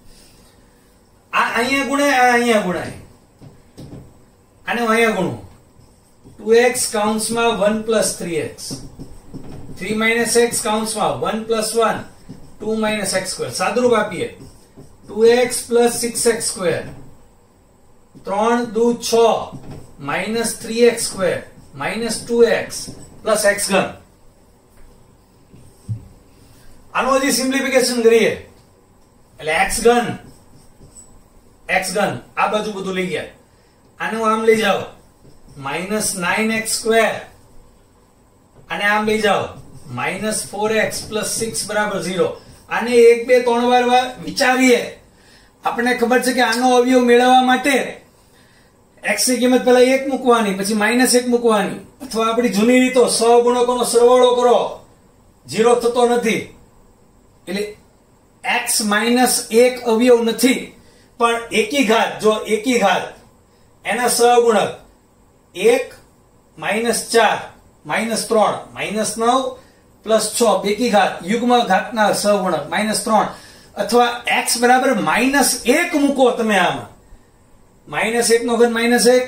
આ અહીંયા ગુણાય, આ અહીંયા ગુણાય, આને અહીંયા ગુણો. two x કાઉન્સમાં one plus three x, three minus x કાઉન્સમાં one plus one, two minus x square. સાદુરૂપ આપીએ, two x plus six x square, ત્રણ દુ છ, minus three x square, minus two x plus x ઘન. આનું હજી simplification કરીએ એટલે x ઘન x ઘન આ બાજુ બધું લઈ ગયા, આનું આમ લઈ જાઓ minus nine x square, આને આમ લઈ જાઓ minus four x plus six બરાબર zero. આને એક બે ત્રણ વાર વિચારીએ. આપણને ખબર છે કે આનો અવયવ મેળવવા માટે x ની કિંમત પહેલા એક મૂકવાની, પછી માઇનસ એક મૂકવાની, અથવા આપણી જૂની રીતો સહગુણકોનો સરવાળો કરો, ઝીરો થતો નથી, એટલે x માઇનસ એક અવયવ નથી, પણ એકી ઘાત, જો એકી ઘાત એના સહગુણક એક માઇનસ ચાર માઇનસ ત્રણ માઇનસ નવ પ્લસ છ બેકી ઘાત યુગ્મ ઘાતના સહગુણક માઇનસ ત્રણ, અથવા x બરાબર માઇનસ એક મૂકો તમે આમાં, માઇનસ એક નો ઘન માઇનસ એક,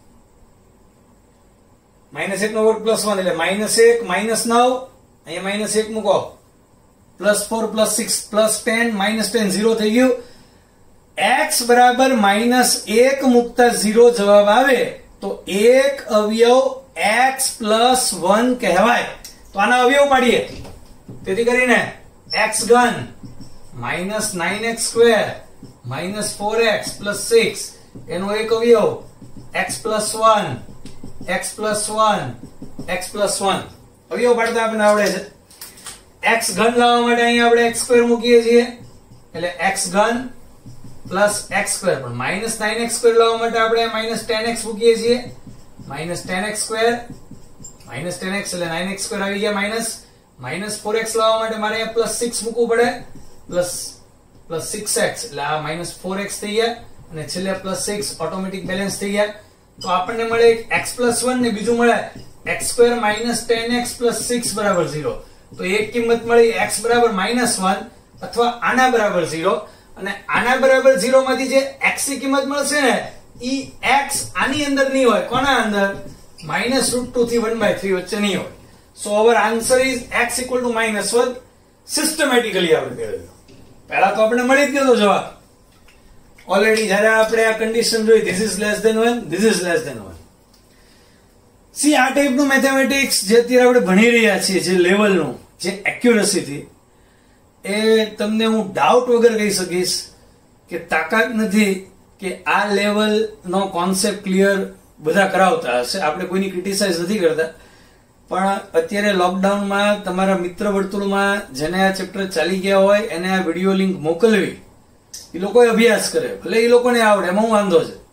માઇનસ એક નો વર્ગ પ્લસ વન, એટલે માઇનસ એક માઇનસ નવ, અહીંયા માઇનસ એક મૂકો, plus four plus six plus ten minus ten, zero થઈ ગયું. x બરાબર માઇનસ એક મૂકતા ઝીરો જવાબ આવે તો એક અવયવ x પ્લસ વન કહેવાય. તો આના અવયવ પાડીએ, તેથી કરીને x ઘન minus nine x square minus four x plus six એનો એક અવયવ x plus one, x plus one, x plus one અવયવ પાડતા આપણને આવડે છે. x ઘન લાવવા માટે અહીંયા આપણે x સ્ક્વેર મૂકીએ છીએ, એટલે x ઘન પ્લસ x સ્ક્વેર, પણ માઇનસ નાઇન એક્સ સ્ક્વેર લાવવા માટે આપણે માઇનસ ટેન એક્સ મૂકીએ છીએ, minus ten x square, minus ten x એટલે નાઇન એક્સ સ્ક્વેર આવી ગયા, માઇનસ માઇનસ ફોર એક્સ લાવવા માટે મારે અહીંયા પ્લસ સિક્સ મૂકવું પડે, પ્લસ પ્લસ સિક્સ એક્સ એટલે આ માઇનસ ફોર એક્સ થઈ ગયા, અને છેલ્લે પ્લસ સિક્સ ઓટોમેટિક બેલેન્સ થઈ ગયા. તો આપણને મળે એક x પ્લસ વન ને બીજું મળે x square minus ten x plus six બરાબર ઝીરો. તો એક કિંમત મળી x બરાબર માઇનસ વન અથવા આના બરાબર ઝીરો, અને આના બરાબર ઝીરો માંથી જે x ની કિંમત મળશે ને ઈ x આની અંદર નહીં હોય, કોના અંદર? માઇનસ રૂટ ટુ થી વન બાય થ્રી વચ્ચે નહીં હોય. So our answer is x equal to minus one. Systematically આપણે કરેલું, પહેલા તો આપણે મળી જ ગયો જવાબ ઓલરેડી, જ્યારે આપણે આ કન્ડિશન જોઈ this is less than one, this is less than one. See આ ટાઈપનું મેથેમેટિક્સ જે અત્યારે આપણે ભણી રહ્યા છીએ, જે લેવલનું, જે એક્યુરસી થી, એ તમને હું ડાઉટ વગર કહી શકીશ કે તાકાત નથી કે આ લેવલ નો કોન્સેપ્ટ ક્લિયર બધા કરાવતા હશે. આપણે કોઈની ક્રિટિસાઇઝ નથી કરતા, પણ અત્યારે લોકડાઉનમાં તમારા મિત્ર વર્તુળમાં જેને આ ચેપ્ટર ચાલી ગયા હોય એને આ વિડીયો લિંક મોકલવી, એ લોકો અભ્યાસ કરે, ભલે એ લોકોને આવડે, એમાં હું વાંધો છે,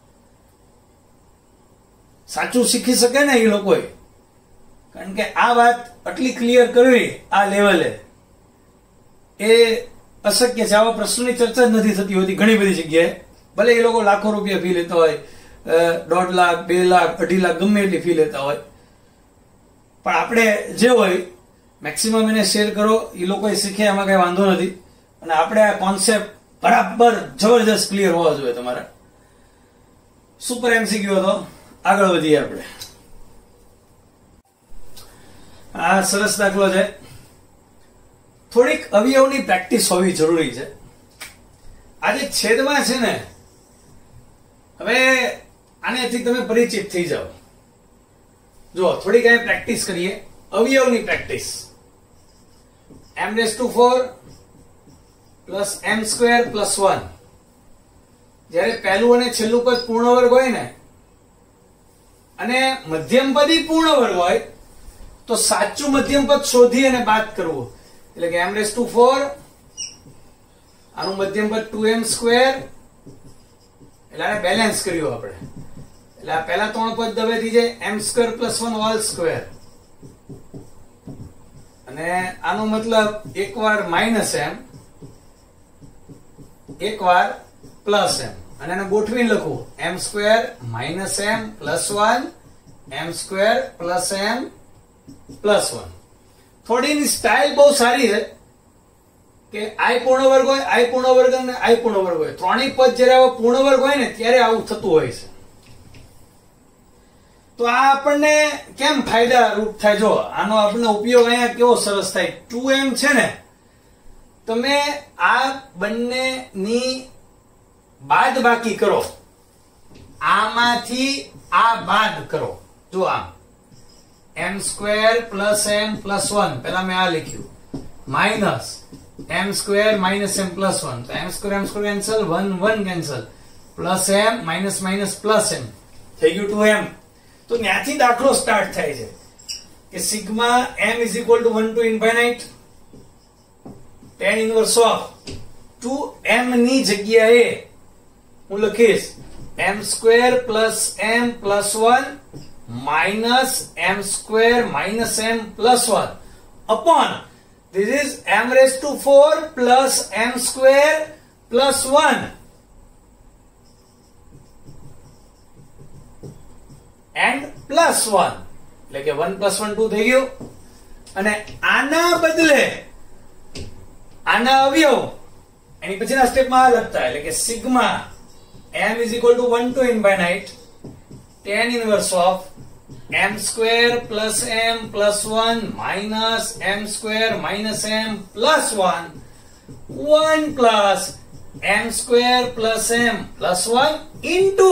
સાચું શીખી શકે ને એ લોકો, કારણ કે આ વાત આટલી ક્લિયર કરવી આ લેવલે એ અશક્ય છે. આવા પ્રશ્નોની ચર્ચા જ નથી થતી હોતી ઘણી બધી જગ્યાએ, ભલે એ લોકો લાખો રૂપિયા ફી લેતા હોય, દોઢ લાખ બે લાખ અઢી લાખ ગમે એટલી ફી લેતા હોય, પણ આપણે જે હોય મેક્સિમમ એને શેર કરો, એ લોકો શીખે, એમાં કઈ વાંધો નથી. અને આપણે આ કોન્સેપ્ટ બરાબર જબરજસ્ત ક્લિયર હોવા જોઈએ તમારા. સુપર એમસીક્યુ હતો, આગળ વધીએ આપણે. આ સરસ દાખલો છે. થોડીક અવયવની પ્રેક્ટિસ હોવી જરૂરી છે. આજે છેદમાં છે ને, હવે આનેથી તમે પરિચિત થઈ જાઓ. જો થોડીક અહીં પ્રેક્ટિસ કરીએ, અવયવની practice. M raise to four plus m square plus one. જયારે પહેલું અને છેલ્લું પદ પૂર્ણ વર્ગ હોય ને, અને મધ્યમ પદ પૂર્ણ વર્ગ હોય, તો સાચું મધ્યમ પદ શોધી અને બાદ કરવું. એટલે કે એમ રેસ ટુ ફોર, આનું મધ્યમ પદ ટુ એમ સ્ક્વેર, એટલે આને બેલેન્સ કર્યું આપણે. એટલે આ પહેલા ત્રણ પદ હવે થઈ જાય m square plus one whole square, અને આનો મતલબ એક વાર માઇનસ એમ, એક વાર પ્લસ એમ, અને એને ગોઠવીને લખવું m square minus m plus one, m square plus m plus one. થોડીની સ્ટાઇલ બહુ સારી છે કે આઈ પૂર્ણ વર્ગ હોય, આઈ પૂર્ણ વર્ગ અને આઈ પૂર્ણ વર્ગ હોય, ત્રણેય પદ જયારે આવા પૂર્ણ વર્ગ હોય ને ત્યારે આવું થતું હોય છે. તો આ આપણને કેમ ફાયદા રૂપ થાય? જો આનો આપણને ઉપયોગ અહીંયા કેવો સરસ થાય. ટુ એમ છે ને, તમે આ બંનેની બાદ બાકી કરો, આમાંથી આ બાદ કરો. જો આમ m square plus m plus one, પેલા મેં આ લખ્યું, minus m square minus m plus one, તો m square m square cancel, one one cancel, plus m minus minus plus m થઈ ગયું ટુ એમ. તો ત્યાંથી દાખલો સ્ટાર્ટ થાય છે કે sigma m is equal to one to infinite tan inverse of two m ની જગ્યાએ હું લખીશ m square plus m plus one minus m square minus m plus one upon this is m raised to four plus m square plus one and plus one એટલે કે one plus one two થઈ ગયું અને આના બદલે આના અવયવ એની પછીના સ્ટેપમાં આ લખતા એટલે કે sigma m is equal to one to infinite tan inverse of m square plus m plus one minus m square minus m plus one one plus m square plus m plus one into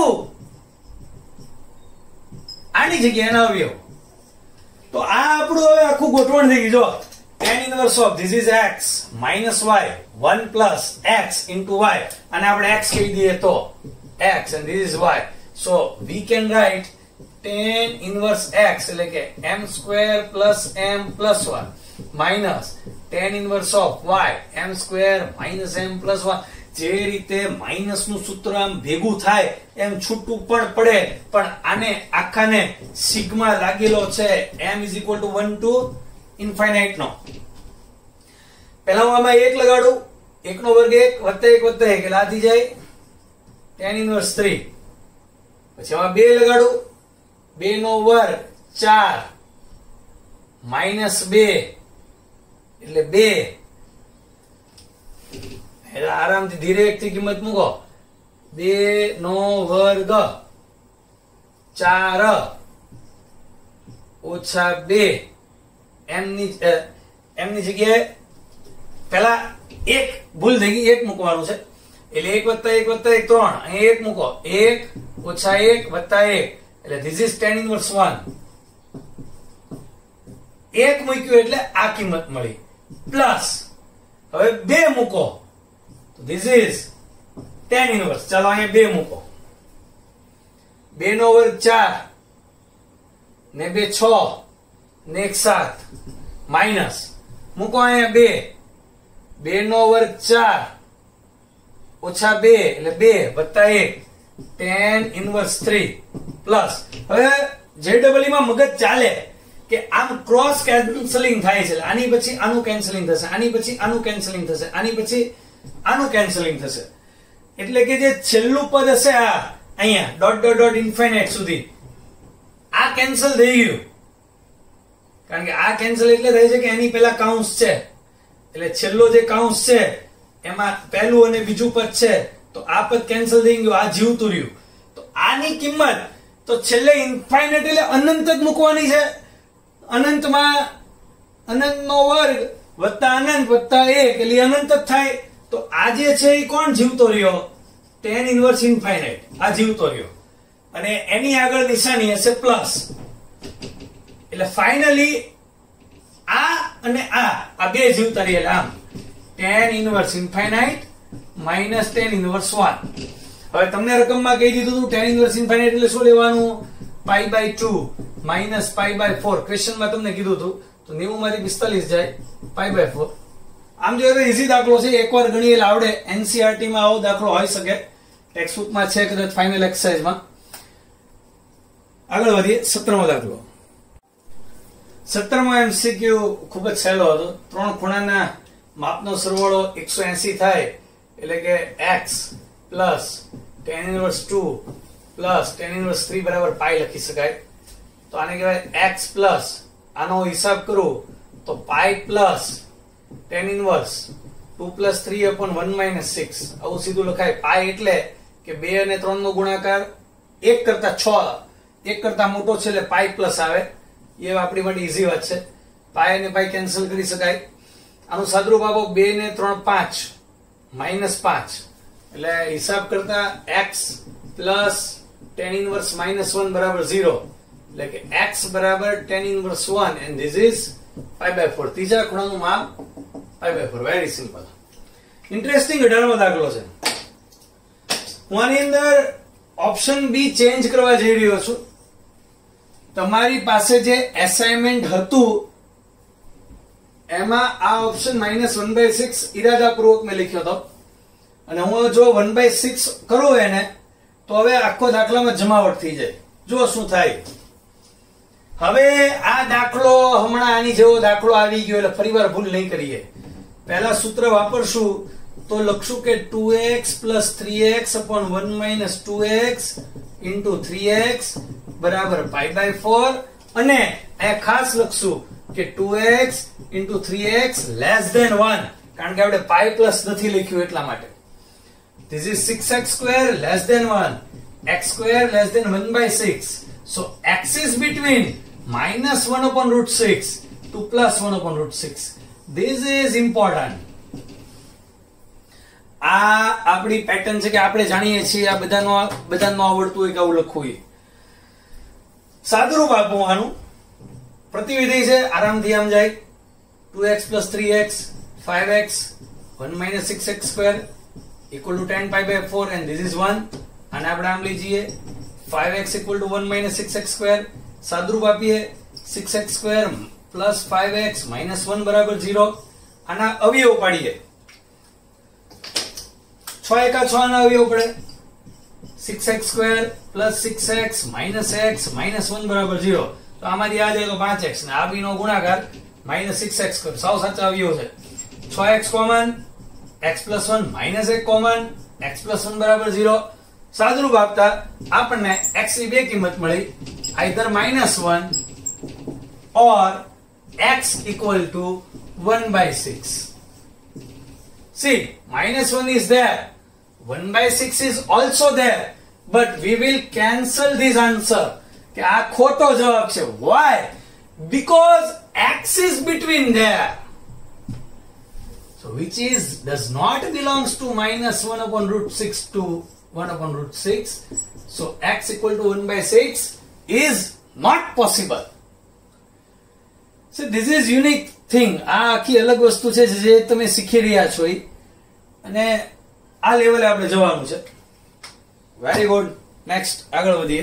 આની જગ્યાએ અવયવ તો આ આપણું હવે આખું ગોઠવણ થઈ ગયું જો tan inverse of this is x minus y one plus x into y અને આપણે x કહી દઈએ તો x and this is y so we can write tan inverse x એટલે કે m square plus m plus one minus tan inverse of y m square minus m plus one જે રીતે minus નું સૂત્ર આમ ભેગું થાય એમ છૂટું પણ પડે પણ આને આખાને સિગ્મા લાગેલો છે m is equal to one to infinite નો પહેલા હું આમાં એક લગાડું એક નો વર્ગ એક વત્તા એક વત્તા એક એટલે આ થઈ જાય tan inverse three પછી આમાં બે લગાડું બે નો વર્ગ ચાર માઈનસ બે એટલે બે એટલે આરામથી ધીરે એક થી કિંમત મૂકો બે નો વર્ગ ચાર ઓછા બે એમની એમની જગ્યાએ પહેલા એક ભૂલ થઈ ગઈ એક મૂકવાનું છે એટલે એક વત્તા એક વત્તા એક ત્રણ અહીં એક મૂકો એક ઓછા એક વત્તા એક એટલે this is tan inverse one એક મૂક્યું એટલે આ કિંમત મળી પ્લસ હવે બે મૂકો this is tan inverse ચાલો અહીંયા બે મૂકો બે નો વર્ગ ચાર ને બે છ ને એક સાત માઇનસ મૂકો અહીંયા બે બે નો વર્ગ ચાર ઓછા બે એટલે બે વત્તા એક tan inverse three પ્લસ હવે જે ડબલ માં મગજ ચાલે કે આમ ક્રોસ કેન્સલિંગ થાય છે આની પછી આનું કેન્સલિંગ થશે આની પછી આનું કેન્સલિંગ થશે આની પછી આનું કેન્સલિંગ થશે એટલે કે જે છેલ્લું પદ હશે આ અહીંયા ડોટ ડોટ ડોટ ઇન્ફિનિટ સુધી આ કેન્સલ થઈ ગયું કારણ કે આ કેન્સલ એટલે થાય છે કે એની પહેલા કાઉન્સ છે એટલે છેલ્લો જે કાઉન્સ છે એમાં પહેલું અને બીજું પદ છે તો આ પદ કેન્સલ થઈ ગયું આ જીવતું રહ્યું તો આની કિંમત તો છેલ્લે ઇન્ફિનિટ એટલે અનંત જ મૂકવાની છે અનંતમાં અનંતનો વર્ગ વત્તા અનંત વત્તા એક એટલે અનંત જ થાય તો આ જે છે એ કોણ જીવતો રહ્યો tan inverse infinite આ જીવતો રહ્યો અને એની આગળ નિશાની હશે પ્લસ એટલે ફાઇનલી આ અને આ આ બે જીવતા રહ્યા આમ tan inverse infinite minus tan inverse one હવે તમને રકમમાં કહી દીધું હતું tan inverse infinite એટલે શું લેવાનું pi by two minus pi by four ક્વેશ્ચનમાં તમને કીધું હતું તો નેવું માંથી પિસ્તાલીસ જાય pi by four આમ જોઈએ તો ઈઝી દાખલો છે એકવાર ગણીએલ આવડે એનસીઈઆરટી માં આવો દાખલો હોઈ શકે ટેક્સ્ટ બુકમાં છે કદાચ ફાઇનલ એક્સરસાઇઝમાં આગળ વધીએ સત્તરમો દાખલો સત્તરમો એમસીક્યુ ખૂબ જ સહેલો હતો ત્રણ ખૂણાના માપનો સરવાળો એકસો એંસી થાય એટલે કે x plus tan inverse two plus tan inverse three બરાબર પાઈ લખી શકાય તો આને કહેવાય x પ્લસ આનો હિસાબ કરું તો pi plus tan inverse two plus three upon one minus six આવું સીધું લખાય પાઈ એટલે કે બે અને ત્રણ નો ગુણાકાર એક કરતા છ એક કરતા મોટો છે એટલે પાઈ પ્લસ આવે એ આપણી માટે ઈઝી વાત છે પાઈ અને પાઈ કેન્સલ કરી શકાય આનું સાદુરૂપ આપો બે ને ત્રણ પાંચ માઇનસ પાંચ એટલે હિસાબ કરતા x plus tan inverse minus one બરાબર zero એટલે કે x બરાબર tan inverse one and this is pi by four ત્રીજા ખૂણાનું માપ pi by four very simple interesting અઢારમો દાખલો છે હું આની અંદર ઓપ્શન બી ચેન્જ કરવા જઈ રહ્યો છું તમારી પાસે જે એસાઇનમેન્ટ હતું એમાં આ option minus one by six ઈરાદાપૂર્વક મેં લખ્યો હતો અને હું જો વન બાય સિક્સ કરું એને તો હવે આખો દાખલામાં જમાવટ થઈ જાય. જો શું થાય. હવે આ દાખલો હમણાં આની જેવો દાખલો આવી ગયો એટલે ફરીવાર ભૂલ નહીં કરીએ. પહેલા સૂત્ર વાપરશું તો લખશું કે two x plus three x upon one minus two x into three x બરાબર પાઈ બાય ફોર, અને આ ખાસ લખશું કે two x into three x less than one, કારણ કે આપણે પાઈ પ્લસ નથી લખ્યું એટલા માટે. This is six x square less than one, x square less than one by six. So x is between minus one upon root six to plus one upon root six. This is important. આ આપણી pattern છે કે આપણે જાણીએ છીએ, આ બધાનો બધાનો આવડતું હોય કે આવું લખવું હોય. સાદુરૂપ આપવું આનું. પ્રતિવિધિ છે, આરામથી આમ જાય. Two x plus three x, five x, one minus six x square equal to tan pi by four, and this is one. અને આપણે આમ લીજીએ five x equal to one minus six x square. સાદુરૂપ આપીએ six x square plus five x minus one બરાબર zero. આના અવયવ પાડીએ. છ એકા છ ના અવયવ પડે. Six x square plus six x minus x minus one બરાબર ઝીરો. તો આમાંથી આ જાય તો ફાઈવ એક્સ ને આ બી નો ગુણાકાર minus સિક્સ એક્સ square. સાવ સાચા અવયવ છે. છ x common, x plus one minus એક કોમન, x plus વન બરાબર ઝીરો. સાદુરૂપ આપતા આપણને x ની બે કિંમત મળી, either minus one or x equal to one by six. See, minus one is there, one by six is also there, but we will cancel this answer. કે આ ખોટો જવાબ છે. Why? Because x is between there. So which is does not belongs to minus one upon root six to one upon root six. So x equal to one by six is not possible. So this is unique thing. આ આખી અલગ વસ્તુ છે જે તમે શીખી રહ્યા છો અને આ લેવલે આપણે જવાનું છે. Very good. નેક્સ્ટ આગળ વધીએ.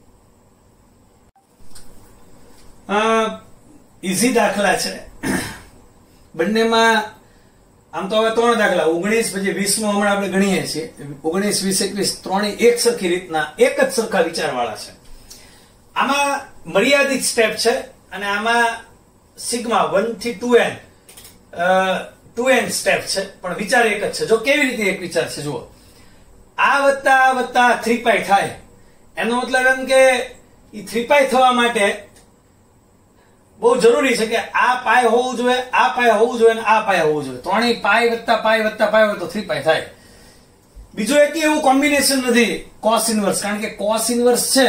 ઈઝી દાખલા છે બંનેમાં. આમ તો હવે ત્રણ દાખલા, ઓગણીસ પછી વીસ નું હમણાં આપણે ગણીએ છીએ. ઓગણીસ વીસ એકવીસ ત્રણેય એક સરખી રીતના એક જ સરખા વિચારવાળા છે. આમાં મર્યાદિત સ્ટેપ છે અને આમાં સિગ્મા વન થી two n two n step છે, પણ વિચાર એક જ છે. જો કેવી રીતે એક વિચાર છે જુઓ. આ વત્તા આ વત્તા થ્રી પાઈ થાય, એનો મતલબ એમ કે એ થ્રી પાઈ થવા માટે બહુ જરૂરી છે કે આ પાય હોવું જોઈએ, આ પાય હોવું જોઈએ, આ પાય હોવું જોઈએ. ત્રણેય પાય વત્તા પાય વત્તા પાય હોય તો થ્રી પાય થાય. બીજું એક એવું કોમ્બિનેશન નથી કોસ ઇનવર્સ, કારણ કે કોસ ઇનવર્સ છે.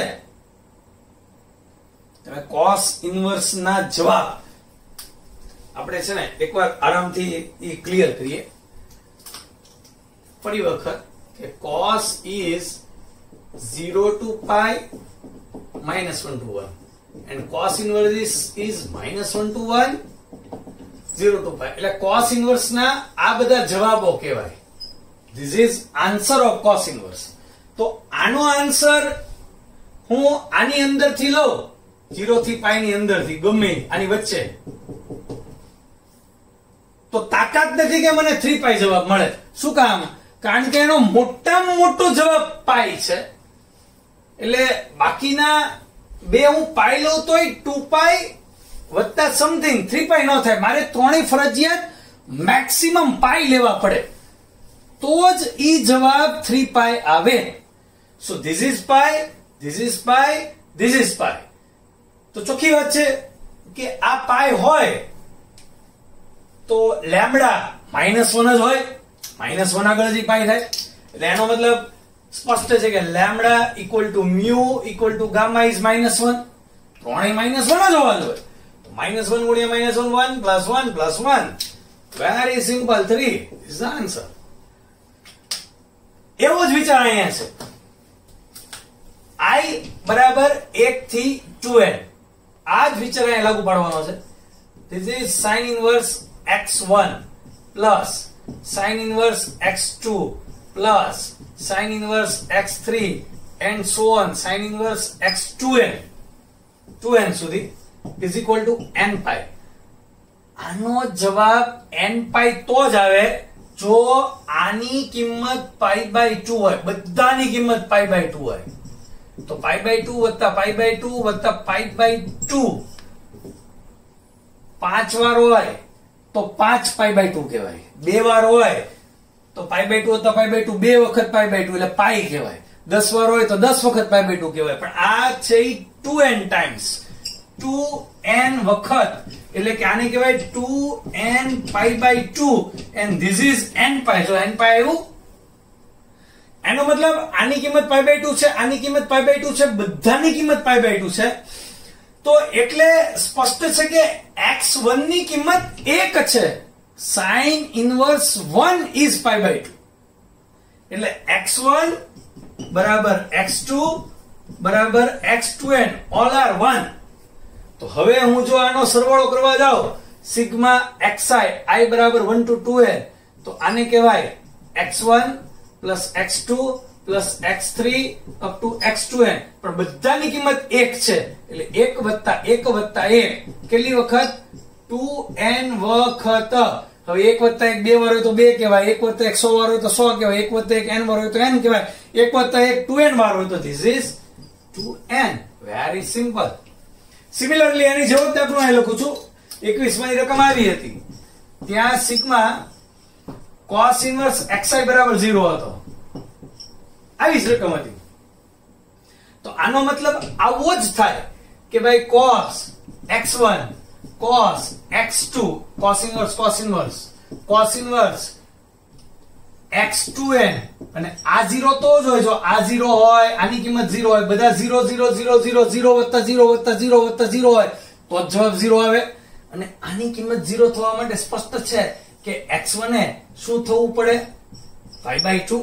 હવે કોસ ઇનવર્સ ના જવાબ આપણે છે ને એકવાર આરામથી એ ક્લિયર કરીએ ફરી વખત કે cos is zero to pi minus one two one. And cos inverse is, is minus one to one, zero to pi. એટલે cos inverse ના આ બધા જવાબો કહેવાય. This is answer of cos inverse. તો આનો આન્સર હું આની અંદરથી લઉં, ઝીરો થી પાઈ ની અંદરથી, ગમે આની વચ્ચે, તો તાકાત નથી કે મને થ્રી પાઈ જવાબ મળે. શું કામ? કારણ કે એનો મોટામાં મોટો જવાબ પાઈ છે. એટલે બાકીના બે હું પાઈ લઉં તોય ટુ પાઈ વત્તા સમથિંગ થ્રી પાઈ ન થાય. મારે ત્રણેય ફરજિયાત મેક્સિમમ પાઈ લેવા પડે તો જ ઈ જવાબ થ્રી પાઈ આવે. So this is pi, this is pi, this is pi. તો ચોખ્ખી વાત છે કે આ પાઈ હોય તો લેમ્બડા માઇનસ વન જ હોય, માઇનસ વન આગળ જ પાઈ થાય. એટલે એનો મતલબ સ્પષ્ટ છે કે lambda equal to mu equal to gamma is minus one. ત્રણેય માઇનસ વન જ હોવા જોઈએ. માઇનસ વન ગુણ્યા minus one, one plus one plus one. Very simple, three is the answer. એવો જ વિચાર અહીંયા છે. આઈ બરાબર એક થી ટુ એન, આ જ વિચાર અહીંયા લાગુ પાડવાનો છે. This is sine inverse x one plus sine inverse x two plus sin inverse x three and so on, sin inverse x two n two n સુધી is equal to n pi. આનો જવાબ n pi તો જ આવે જો આની કિંમત પાઈ by two હોય, બધાની કિંમત પાઈ બાય ટુ હોય, તો પાઈ બાય ટુ વત્તા પાઈ બાય ટુ વત્તા પાઈ બાય ટુ પાંચ વાર હોય તો પાંચ પાઈ બાય ટુ કહેવાય. બે વાર હોય તો પાઈ બાય ટુ વત્તા પાઈ બાય ટુ બે વખત પાઈ બાય ટુ એટલે પાઈ કહેવાય. દસ વાર હોય તો દસ વખત પાઈ બાય ટુ કહેવાય. પણ આ છે two n times, two n વખત, એટલે કે આને કહેવાય two n pi by two and this is n pi. જો એન પાઈ આવ્યું, એનો મતલબ આની કિંમત પાઈ બાય ટુ છે, આની કિંમત પાઈ બાય ટુ છે, બધાની કિંમત પાઈ બાય ટુ છે. તો એટલે સ્પષ્ટ છે કે એક્સ વન ની કિંમત એક છે. Sine inverse one is pi by two. એટલે એક્સ વન બરાબર એક્સ ટુ બરાબર x two n all are one. તો હવે હું જો આનો સરવાળો કરવા જાઉં, સિગ્મા xi i બરાબર વન ટુ ટુ એન, તો આને કહેવાય x one plus x two plus x three up to x two n. પણ બધાની કિંમત એક છે એટલે એક વત્તા એક વત્તા એક કેટલી વખત? ટુ એન વખત. હવે એક વત્તા એક બે વાર હોય તો બે કહેવાય, એક વત્તા એક સો વાર હોય તો સો કહેવાય, એક વત્તા એક n વાર હોય તો n કહેવાય, એક વત્તા એક ટુ એન વાર હોય તો this is two n. Very simple. Similarly એની જેવો દાખલો અહીં લખું છું. એકવીસ માં રકમ આવી હતી, ત્યાં સિગ્મા cos ઇન્વર્સ xi બરાબર ઝીરો હતો, આવી જ રકમ હતી. તો આનો મતલબ આવો જ થાય કે ભાઈ cos x one cos x two, cos inverse cos inverse cos inverse x two n, અને આ ઝીરો તો જ હોય. જો આ ઝીરો હોય, આની કિંમત ઝીરો હોય, બધા zero zero zero zero zero વત્તા ઝીરો વત્તા ઝીરો વત્તા ઝીરો હોય તો જ જવાબ ઝીરો આવે. અને આની કિંમત ઝીરો થવા માટે સ્પષ્ટ છે કે એક્સ વન એ શું થવું પડે? Pi by two.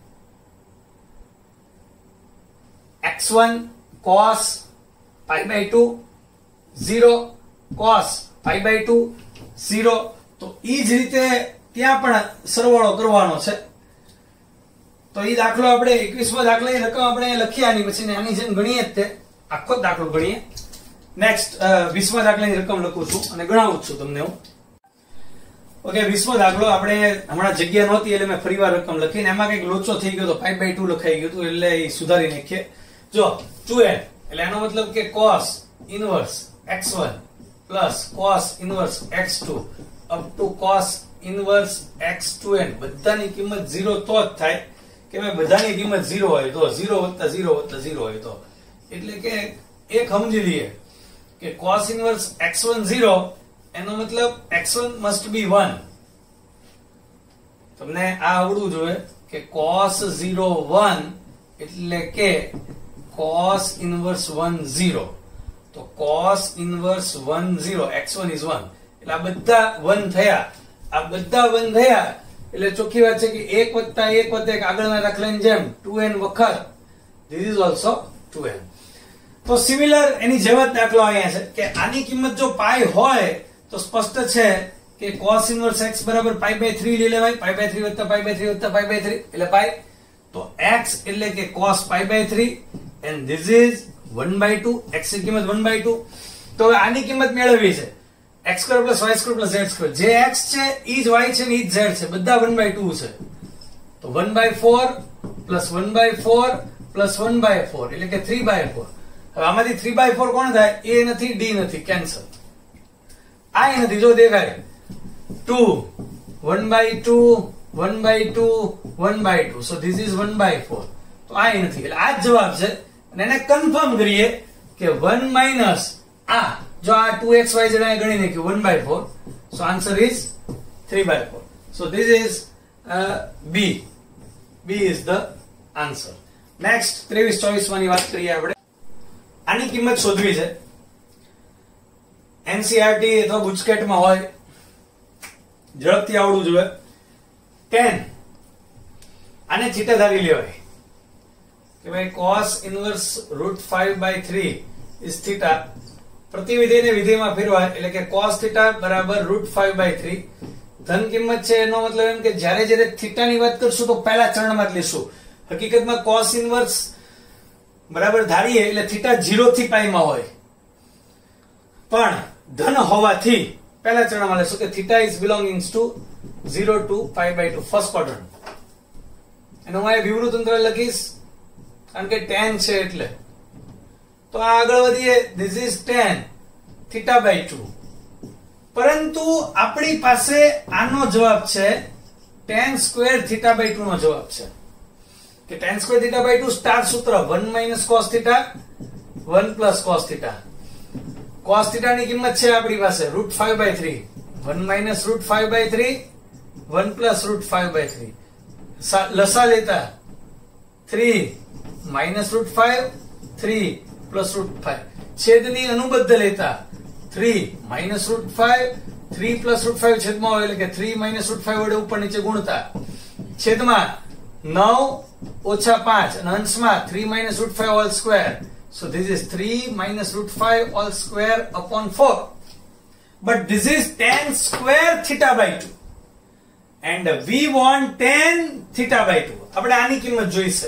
X one cos pi by two zero, cos pi by two zero. તો ઈ જ રીતે ત્યાં પણ સરવાળો કરવાનો છે. તો ઈ દાખલો આપણે એકવીસમો દાખલો એ રકમ આપણે લખી આની પછી આની જેમ ગણીએ જ તે આખો દાખલો ગણીએ. નેક્સ્ટ વીસમા દાખલાની રકમ લખું છું અને ગણાવું છું તમને હું. ઓકે, વીસમો દાખલો આપણે હમણાં જગ્યા નહોતી એટલે મેં ફરીવાર રકમ લખીને એમાં કઈક લોચો થઈ ગયો તો પાઈ બાય ટુ લખાઈ ગયું હતું એટલે એ સુધારી નાખીએ. જો ટુ એન એટલે એનો મતલબ કે cos inverse x one plus cos inverse x two up to cos inverse x two n. બધાની કિંમત ઝીરો તો જ થાય કે ભાઈ બધાની કિંમત ઝીરો હોય તો, ઝીરો વત્તા ઝીરો વત્તા ઝીરો હોય તો. એટલે કે એક સમજી લઈએ કે cos inverse x one zero, એનો મતલબ x one must be one. તમને આ આવડવું જોઈએ કે cos ઝીરો વન એટલે કે cos ઇનવર્સ વન ઝીરો. તો cos inverse one zero, x one is one, એટલે આ બધા વન થયા. આ બધા વન થયા એટલે ચોખ્ખી વાત છે કે એક વત્તા એક વત્તા એક આગળના દાખલાની જેમ ટુ એન વખત this is also two n. તો સિમિલર એની જેમ જ દાખલો અહીંયા છે કે આની કિંમત જો પાઈ હોય તો સ્પષ્ટ છે કે cos ઇનવર્સ x બરાબર પાઈ બાય થ્રી લઈ લેવાય. પાઈ બાય થ્રી વત્તા પાઈ બાય થ્રી વત્તા પાઈ બાય થ્રી એટલે પાઈ. તો x એટલે કે cos pi by three and this is one by two. x ની કિંમત વન બાય ટુ. તો હવે આની કિંમત મેળવવી છે x square plus y square plus z square. જે x છે ઈ જ y છે ને ઈ જ z છે, બધા વન બાય ટુ છે. તો one by four plus one by four plus one by four એટલે કે થ્રી બાય ફોર. હવે આમાંથી થ્રી બાય ફોર કોણ થાય? a નથી, d નથી, કેન્સલ. આ નથી, જો દેખાય two, one by two, one by two, one by two. So this is one by four. તો આ નથી, એટલે આ જ જવાબ છે. અને એને કન્ફર્મ કરીએ કે વન માઇનસ આ, જો આ ટુ એક્સ વાય ઝેડ ગણી નાખ્યું one by four. So answer is three by four. So this is B. B is the answer. Next ત્રેવીસ ચોવીસ માંની વાત કરીએ આપણે. આની કિંમત શોધવી છે. એનસીઆરટી અથવા ગુજકેટમાં હોય, ઝડપથી આવડવું જોઈએ. ટેન આને થીટા ધારી લેવાય કે ભાઈ cos inverse root five by three is theta. પ્રતિવિધેયને વિધેયમાં ફેરવાય એટલે કે cos થીટા બરાબર રૂટ ફાઈવ બાય થ્રી. ધન કિંમત છે એનો મતલબ એમ કે જ્યારે જ્યારે થીટાની વાત કરશું તો પહેલા ચરણમાં જ લેશું. હકીકતમાં cos ઇનવર્સ બરાબર ધારીએ એટલે થીટા ઝીરો થી પાઈ માં હોય, પણ ધન હોવાથી પહેલા ચરણમાં લેશું કે theta is belongings to zero to pi by two first quadrant. અને હું આ વિવૃત અંતર લખીશ કારણ કે tan છે એટલે. તો આ આગળ વધીએ. This is tan theta by two. પરંતુ આપણી પાસે આનો જવાબ છે tan square theta by two નો જવાબ છે કે tan square theta by two star સૂત્ર one minus cos theta one plus cos theta. cos theta ની કિંમત છે આપણી પાસે root five by three. One minus root five by three one plus root five by three. લસા લેતા three minus root five three plus root five. છેદની અનુબદ્ધ લેતા three minus root five three plus root five છેદમાં હોય એટલે કે three minus root five વડે ઉપર નીચે ગુણતા છેદમાં નવ ઓછા પાંચ અને અંશમાં three minus root five whole square. So this is three minus root five all square upon four. But this is tan square theta by two. And we want tan theta by two. આપણે આની કિંમત જોઈશે.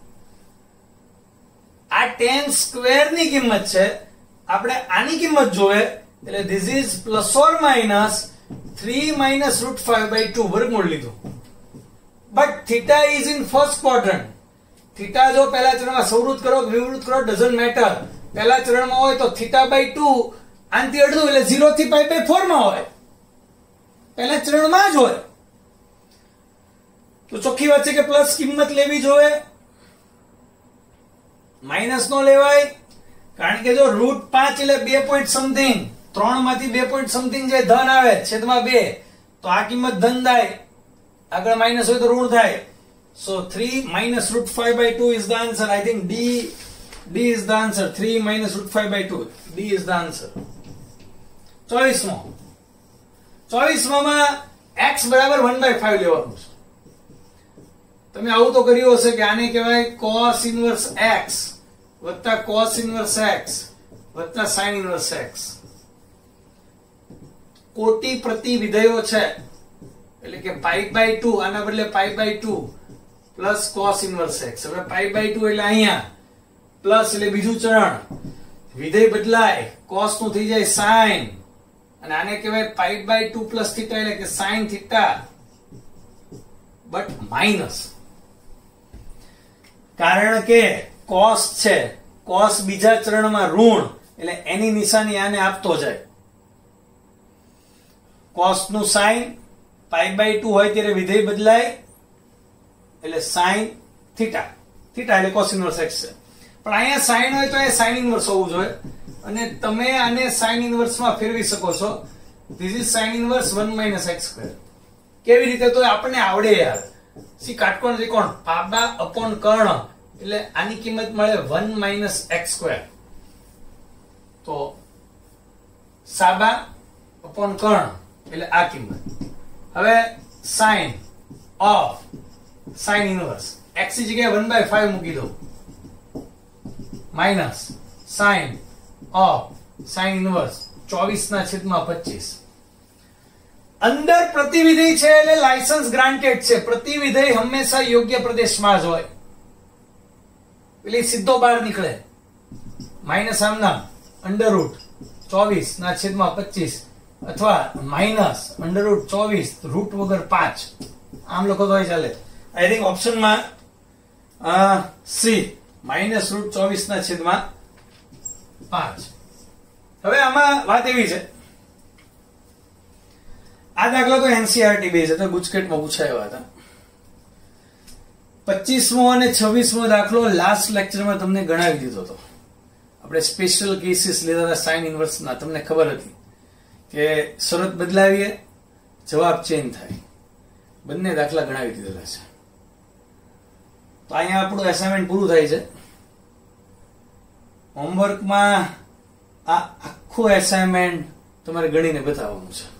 આ tan square ની કિંમત છે. આપણે આની કિંમત જોવે એટલે this is plus or minus three minus root five by two વર્ગમૂળ લીધું. But theta is in first quadrant. Theta જો પહેલા ચરણમાં સંવૃત કરો કે વિવૃત કરો ડઝન્ટ મેટર. પહેલા ચરણમાં હોય તો થીટા બાય ટુ આનથી અડધું એટલે ઝીરો થી પાઈ બાય ફોર માં હોય. પહેલા ચરણમાં જ હોય. તો ચોખ્ખી વાત છે કે પ્લસ કિંમત લેવી જોઈએ, માઇનસ નો લેવાય. કારણ કે જો રૂટ પાંચ એટલે બે પોઈન્ટ સમથિંગ, ત્રણ માંથી બે પોઈન્ટ સમથિંગ જે ધન આવે છેદમાં બે તો આ કિંમત ધન થાય, આગળ માઇનસ હોય તો ઋણ થાય. So three minus root five by two is the answer. I think D D is the answer. three minus root five by two. D is the answer. ચોવીસમો ચોવીસમો માં x બરાબર one by five લેવાનું છે. તમે આવું તો કર્યું હશે કે આને કહેવાય cos inverse x વત્તા cos inverse x વત્તા sin inverse x. કોટી પ્રતિ વિધેયો છે એટલે કે પાઈ બાય ટુ આના બદલે pi by two plus cos inverse x. હવે પાઈ બાય ટુ એટલે અહીંયા પ્લસ એટલે બીજું ચરણ વિધેય બદલાય cos નું થઈ જાય sin અને આને કહેવાય pi by two plus theta એટલે કે sin થીટા બટ માઇનસ. કારણ કે cos છે, cos બીજા ચરણમાં ઋણ એટલે એની નિશાની આને આપતો જાય. cos નું sin પાઈ બાય ટુ હોય ત્યારે વિધેય બદલાય એટલે sin થીટા. થીટા એટલે cos inverse x છે. પણ અહીંયા sin હોય તો એ sin inverse હોવું જોઈએ અને તમે આને sin inverse માં ફેરવી શકો છો. This is sin inverse one minus x square. કેવી રીતે તો આપણને આવડે યાર. સી કાટકોણ ત્રિકોણ પાબા અપોન કર્ણ એટલે આની કિંમત મળે one minus x square. તો સાબા અપોન કર્ણ એટલે આ કિંમત. હવે sin of sin inverse x ની જગ્યાએ one by five મૂકી દો minus sin of sin inverse ચોવીસ ના છેદમાં પચીસ. અંદર પ્રતિવિધેય છે એટલે લાયસન્સ ગ્રાન્ટેડ છે. પ્રતિવિધેય હંમેશા યોગ્ય પ્રદેશમાં જ હોય એટલે સીધો બહાર નીકળે. માઇનસ આમના અંડર રૂટ ચોવીસ ના છેદમાં પચીસ અથવા માઇનસ અંડર રૂટ ચોવીસ રૂટ વગર પાંચ આમ લખો તો ચાલે. આઈ થિંક ઓપ્શનમાં સી માઇનસ રૂટ ચોવીસ ના છેદમાં પાંચ. હવે આમાં વાત એવી છે આ દાખલા તો એનસીઆરટી બેઝ હતો, ગુજકેટમાં પૂછાયા હતા. પચીસમો અને છવ્વીસમો દાખલો લાસ્ટ લેક્ચરમાં તમને ગણાવી દીધો હતો. આપણે સ્પેશિયલ કેસીસ લીધા હતા સાઇન ઇન્વર્સના. તમને ખબર હતી કે શરત બદલાવીએ જવાબ ચેન્જ થાય. બંને દાખલા ગણાવી દીધેલા છે. તો અહીંયા આપણું એસાઇનમેન્ટ પૂરું થાય છે. હોમવર્કમાં આ આખું એસાઇનમેન્ટ તમારે ગણીને બતાવવાનું છે.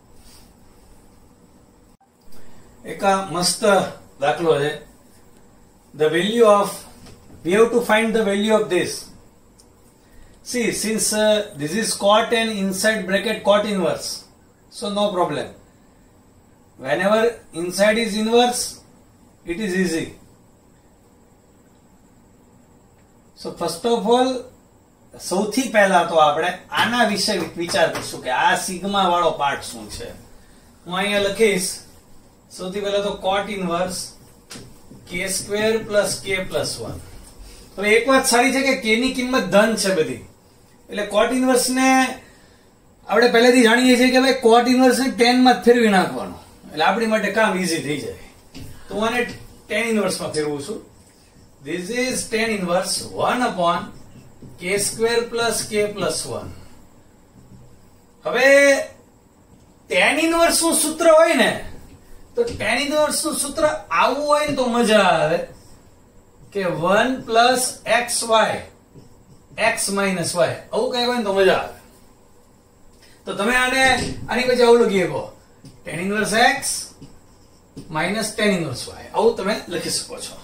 એક મસ્ત દાખલો છે. The value of we have to find the value of this. See, since uh, this is cot and inside bracket cot inverse, so no problem. Whenever inside is inverse, it is easy. So first of all, સૌથી પહેલા તો આપણે આના વિશે વિચાર કરીશું કે આ સિગ્મા વાળો પાર્ટ શું છે. હું અહીંયા લખીશ સૌથી પહેલા તો cot inverse k square plus k plus one. હવે એક વાત સારી છે કે k ની કિંમત ધન છે બધી, એટલે cot ઇનવર્સ ને આપણે પહેલેથી જાણીએ છીએ કે ભાઈ cot ઇનવર્સ ને tan માં જ ફેરવી નાખવાનો, એટલે આપણી માટે કામ ઈઝી થઈ જાય. તો હું આને tan ઇનવર્સ માં ફેરવું છું. This is tan inverse one upon k square plus k plus one. હવે tan inverse નું સૂત્ર હોય ને, તો tan inverse નું સૂત્ર આવું હોય ને તો મજા આવે કે one plus xy x minus y, આવું કઈ હોય ને તો મજા આવે. તો તમે આને આની પછી આવું લખી શકો tan inverse x minus tan inverse y, આવું તમે લખી શકો છો.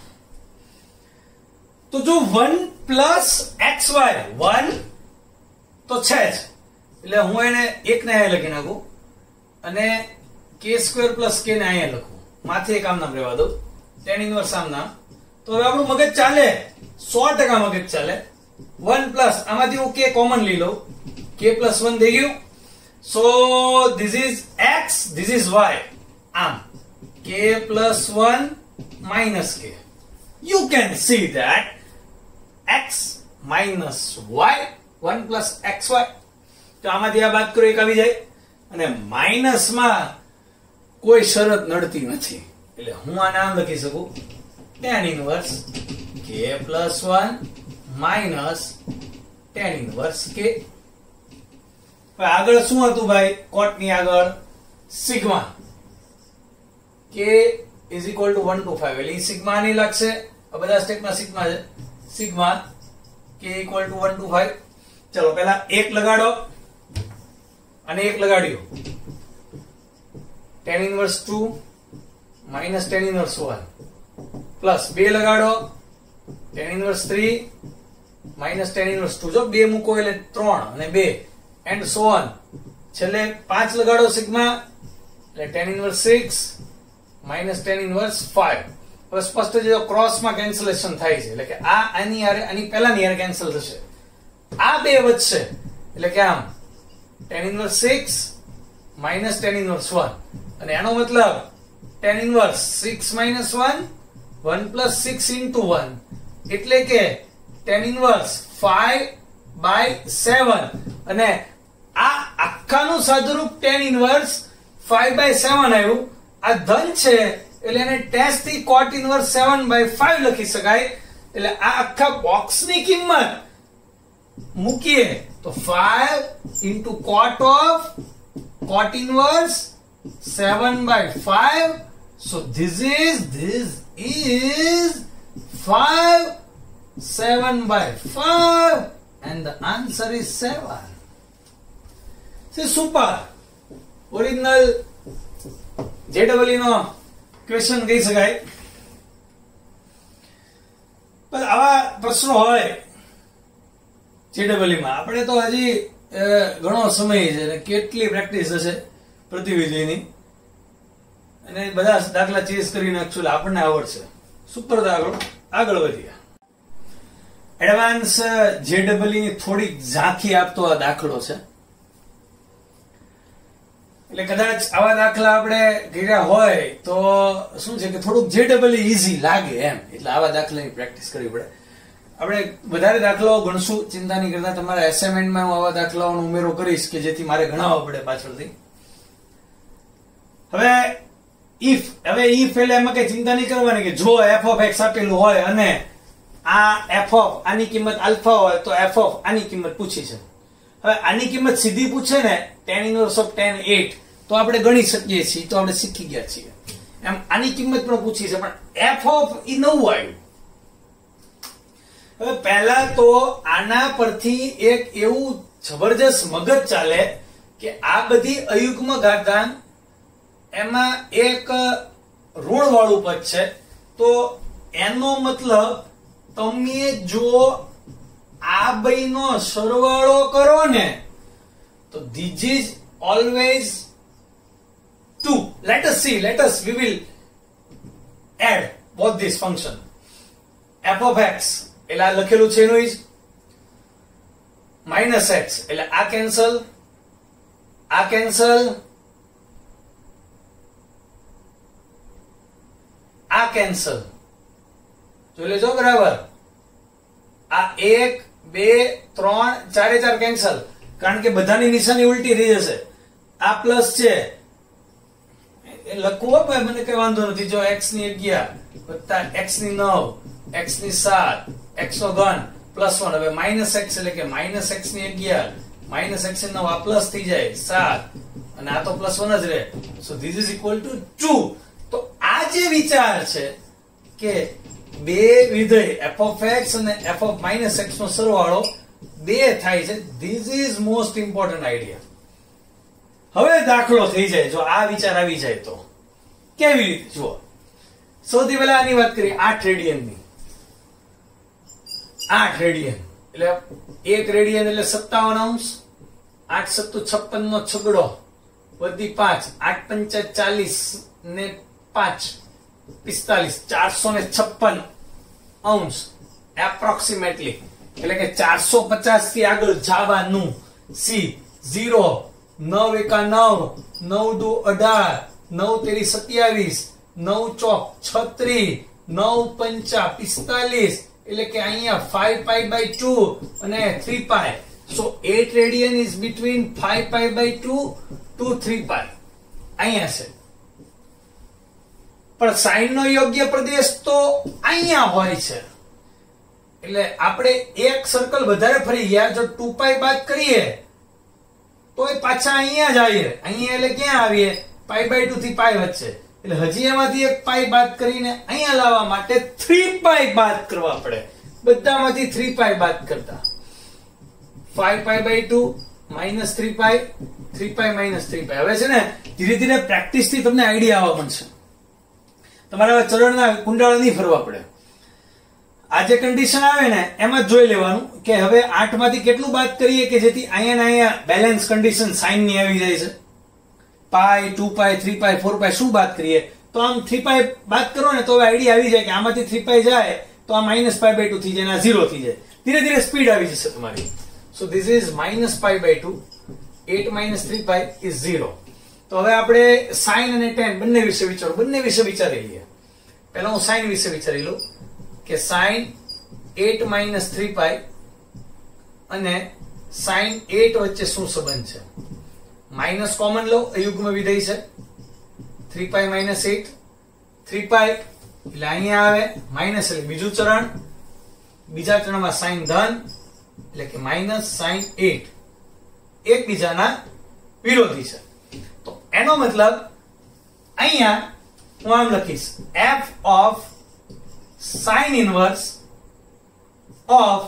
તો જો one plus xy one તો છે જ, એટલે હું એને એક ને અહીંયા લખી નાખું અને k સ્ક્વેર પ્લસ k ને અહીંયા લખું, માથે એક આમ નામ રહેવા દઉં, tan ઇનવર્સ આમ નામ. તો હવે આપણું મગજ ચાલે, સો ટકા મગજ ચાલે. one પ્લસ આમાંથી હું k કોમન લઈ લઉં, k પ્લસ one થઈ ગયું. So this is x, this is y, આમ k plus one minus k. You can see that x minus y, one plus xy. તો આમાંથી આ બાદ કરો એક આવી જાય, અને માઇનસ માં કોઈ શરત નડતી નથી, એટલે હું આ નામ લખી શકું tan inverse k plus one minus tan inverse k. હવે આગળ શું હતું ભાઈ? cot ની આગળ sigma k is equal to one to five, એટલે સિગ્મા ની લાગશે. આ બધા સ્ટેપમાં સિગ્મા છે. Sigma k equal to one to five. ચલો પહેલા એક લગાડો અને એક લગાડ્યો, tan inverse two minus tan inverse one plus બે લગાડો, tan inverse three minus tan inverse two. જો બે મૂકો એટલે ત્રણ અને બે and so on. છેલ્લે પાંચ લગાડો સિગ્મા, એટલે tan inverse six minus tan inverse five. હવે સ્પષ્ટ છે ક્રોસ માં કેન્સલેશન થાય છે, એટલે કે આ આની હારે આની પહેલાની હારે કેન્સલ થશે, આ બે વધશે, એટલે કે આમ tan inverse six minus tan inverse one, અને એનો મતલબ tan inverse six minus one, one plus six into one, એટલે કે tan inverse five by seven. અને આ આખાનું સાદુરૂપ tan inverse five by seven આવ્યું. આ ધન છે એટલે એને ટેસ થી cot inverse seven by five લખી શકાય. એટલે આ આખા બોક્સ ની કિંમત મૂકીએ તો five into cot of cot inverse seven by five. So this is this is five seven by five and the answer is seven. See, super original J E E નો ક્વેશ્ચન કહી શકાય. પણ આવા પ્રશ્નો હોય J E E માં, આપણે તો હજી ઘણો સમય છે અને કેટલી પ્રેક્ટિસ હશે પ્રતિવિધિની, અને બધા દાખલા ચેસ કરી નાખશું એટલે આપણને આવડશે. સુપર. આગળ આગળ વધીએ. એડવાન્સ J E E ની થોડીક ઝાંખી આપતો આ દાખલો છે, એટલે કદાચ આવા દાખલા આપણે કર્યા હોય તો શું છે કે થોડુંક J E E ઈઝી લાગે એમ, એટલે આવા દાખલાની પ્રેક્ટિસ કરવી પડે. આપણે વધારે દાખલાઓ ગણશું, ચિંતા નહીં કરતા. તમારા એસાઇનમેન્ટમાં હું આવા દાખલાઓનો ઉમેરો કરીશ કે જેથી મારે ગણાવવા પડે પાછળથી. હવે ઇફ હવે ઇફ એટલે એમાં કઈ ચિંતા નહીં કરવાની કે જો f of x આપેલું હોય અને આ f of આની કિંમત આલ્ફા હોય તો f of આની કિંમત પૂછી છે. હવે આની કિંમત સીધી પૂછે ને tan inverse of tan eight તો આપણે ગણી શકીએ છીએ, તો આપણે શીખી ગયા છીએ. એમ આની કિંમત પણ પૂછી છે, પણ f of ઈ નવું આવ્યું. હવે પહેલા તો આના પરથી એક એવું જબરજસ્ત મગજ ચાલે કે આ બધી અયુગ્મ ઘાતાંક એમાં એક ઋણ વાળું પદ છે, તો એનો મતલબ તમે જો આ બેનો સરવાળો કરો ને તો this is always two. Let us see, let us we will add both this function f of x. એટલે લખેલું છે એનું જ માઇનસ એક્સ એટલે આ કેન્સલ, આ કેન્સલ, આ કેન્સલ. જોઈ લેજો બરાબર. આ એક બે ત્રણ ચારે ચાર કેન્સલ, કારણ કે બધાની નિશાની ઉલટી થઈ જશે. આ પ્લસ છે એ લખવું હોય મને કઈ વાંધો નથી. જો x ની અગિયાર વત્તા x ની નવ, x ની સાત, x નો ઘન પ્લસ વન. હવે માઇનસ એક્સ એટલે કે માઇનસ એક્સ ની અગિયાર માઇનસ એક્સ ની નવ, આ પ્લસ થઈ જાય સાત અને આ તો પ્લસ વન જ રહે. So this is equal to two. તો આ જે વિચાર છે કે બે વિધેય f of x અને f of minus x નો સરવાળો બે થાય છે, this is most important idea. હવે દાખલો થઈ જાય જો આ વિચાર આવી જાય તો કેવી રીતે જુઓ. સૌથી પહેલા આની વાત કરીએ આઠ રેડિયન ની. આઠ રેડિયન એટલે એક રેડિયન એટલે સત્તાવન અંશ. આઠ સત્તુ છપ્પન નો છગડો વધી પાંચ, આઠ પંચા ચાલીસ ને પાંચ પિસ્તાલીસ, ચારસો ને છપ્પન અંશ એપ્રોક્સિમેટલી. એટલે કે ચારસો પચાસ થી આગળ જવાનું. સી ઝીરો, નવ એકા નવ, નવ દુ અઢાર, નવ તેરી સત્યાવીસ, નવ ચોક છત્રીસ, નવ પંચા પિસ્તાલીસ. એટલે કે અહીંયા five pi by two અને three pi. So eight radian is between five pi by two to three pi. અહીંયા છે. પણ સાઈન નો યોગ્ય પ્રદેશ તો અહીંયા હોય છે. એટલે આપણે એક સર્કલ વધારે ફરી ગયા. જો two pi બાદ કરીએ તો એ પાછા અહીંયા જ આવીએ. અહીંયા એટલે ક્યાં આવીએ? pi by two થી pi વચ્ચે. એટલે હજી એમાંથી એક પાઈ બાદ કરીને અહીંયા લાવવા માટે three pi બાદ કરવા પડે. બધામાંથી three pi બાદ કરતા five pi by two minus three pi, three pi minus three pi. હવે છે ને ધીરે ધીરે પ્રેક્ટિસ થી તમને આઈડિયા આવવા મળશે. તમારે ચરણના કુંડાળા નહીં ફરવા પડે. આ જે કન્ડિશન આવે ને એમાં જોઈ લેવાનું કે હવે આઠ માંથી કેટલું બાદ કરીએ કે જેથી અહીંયા ને અહીંયા બેલેન્સ કન્ડિશન સાઈન ની આવી જાય છે. Pi, two pi, three pi, four pi શું બાદ કરીએ તો આમ થ્રી પાઈ બાદ કરો ને તો હવે આઈડિયા આવી જાય કે આમાંથી થ્રી પાઈ જાય તો આ માઇનસ પાઈ બાય ટુ થઈ જાય, આ ઝીરો થઈ જાય. ધીરે ધીરે સ્પીડ આવી જશે તમારી. So this is minus pi by two. At minus three pi is zero. તો હવે આપણે સાઈન અને ટેન બંને વિશે વિચારો. બંને વિશે વિચારી લઈએ. પહેલા હું સાઈન વિશે વિચારી લઉં કે sine at minus three pi અને સાઈન એટ વચ્ચે શું સંબંધ છે. માઇનસ કોમન લો, અયુગ્મ વિધેય છે. Three pi minus at, three pi એટલે અહીંયા આવે માઇનસ એટલે બીજું ચરણ, બીજા ચરણમાં સાઈન ધન એટલે કે માઇનસ સાઈન એટ એકબીજાના વિરોધી છે. તો એનો મતલબ અહીંયા હું આમ લખીશ f of sin inverse of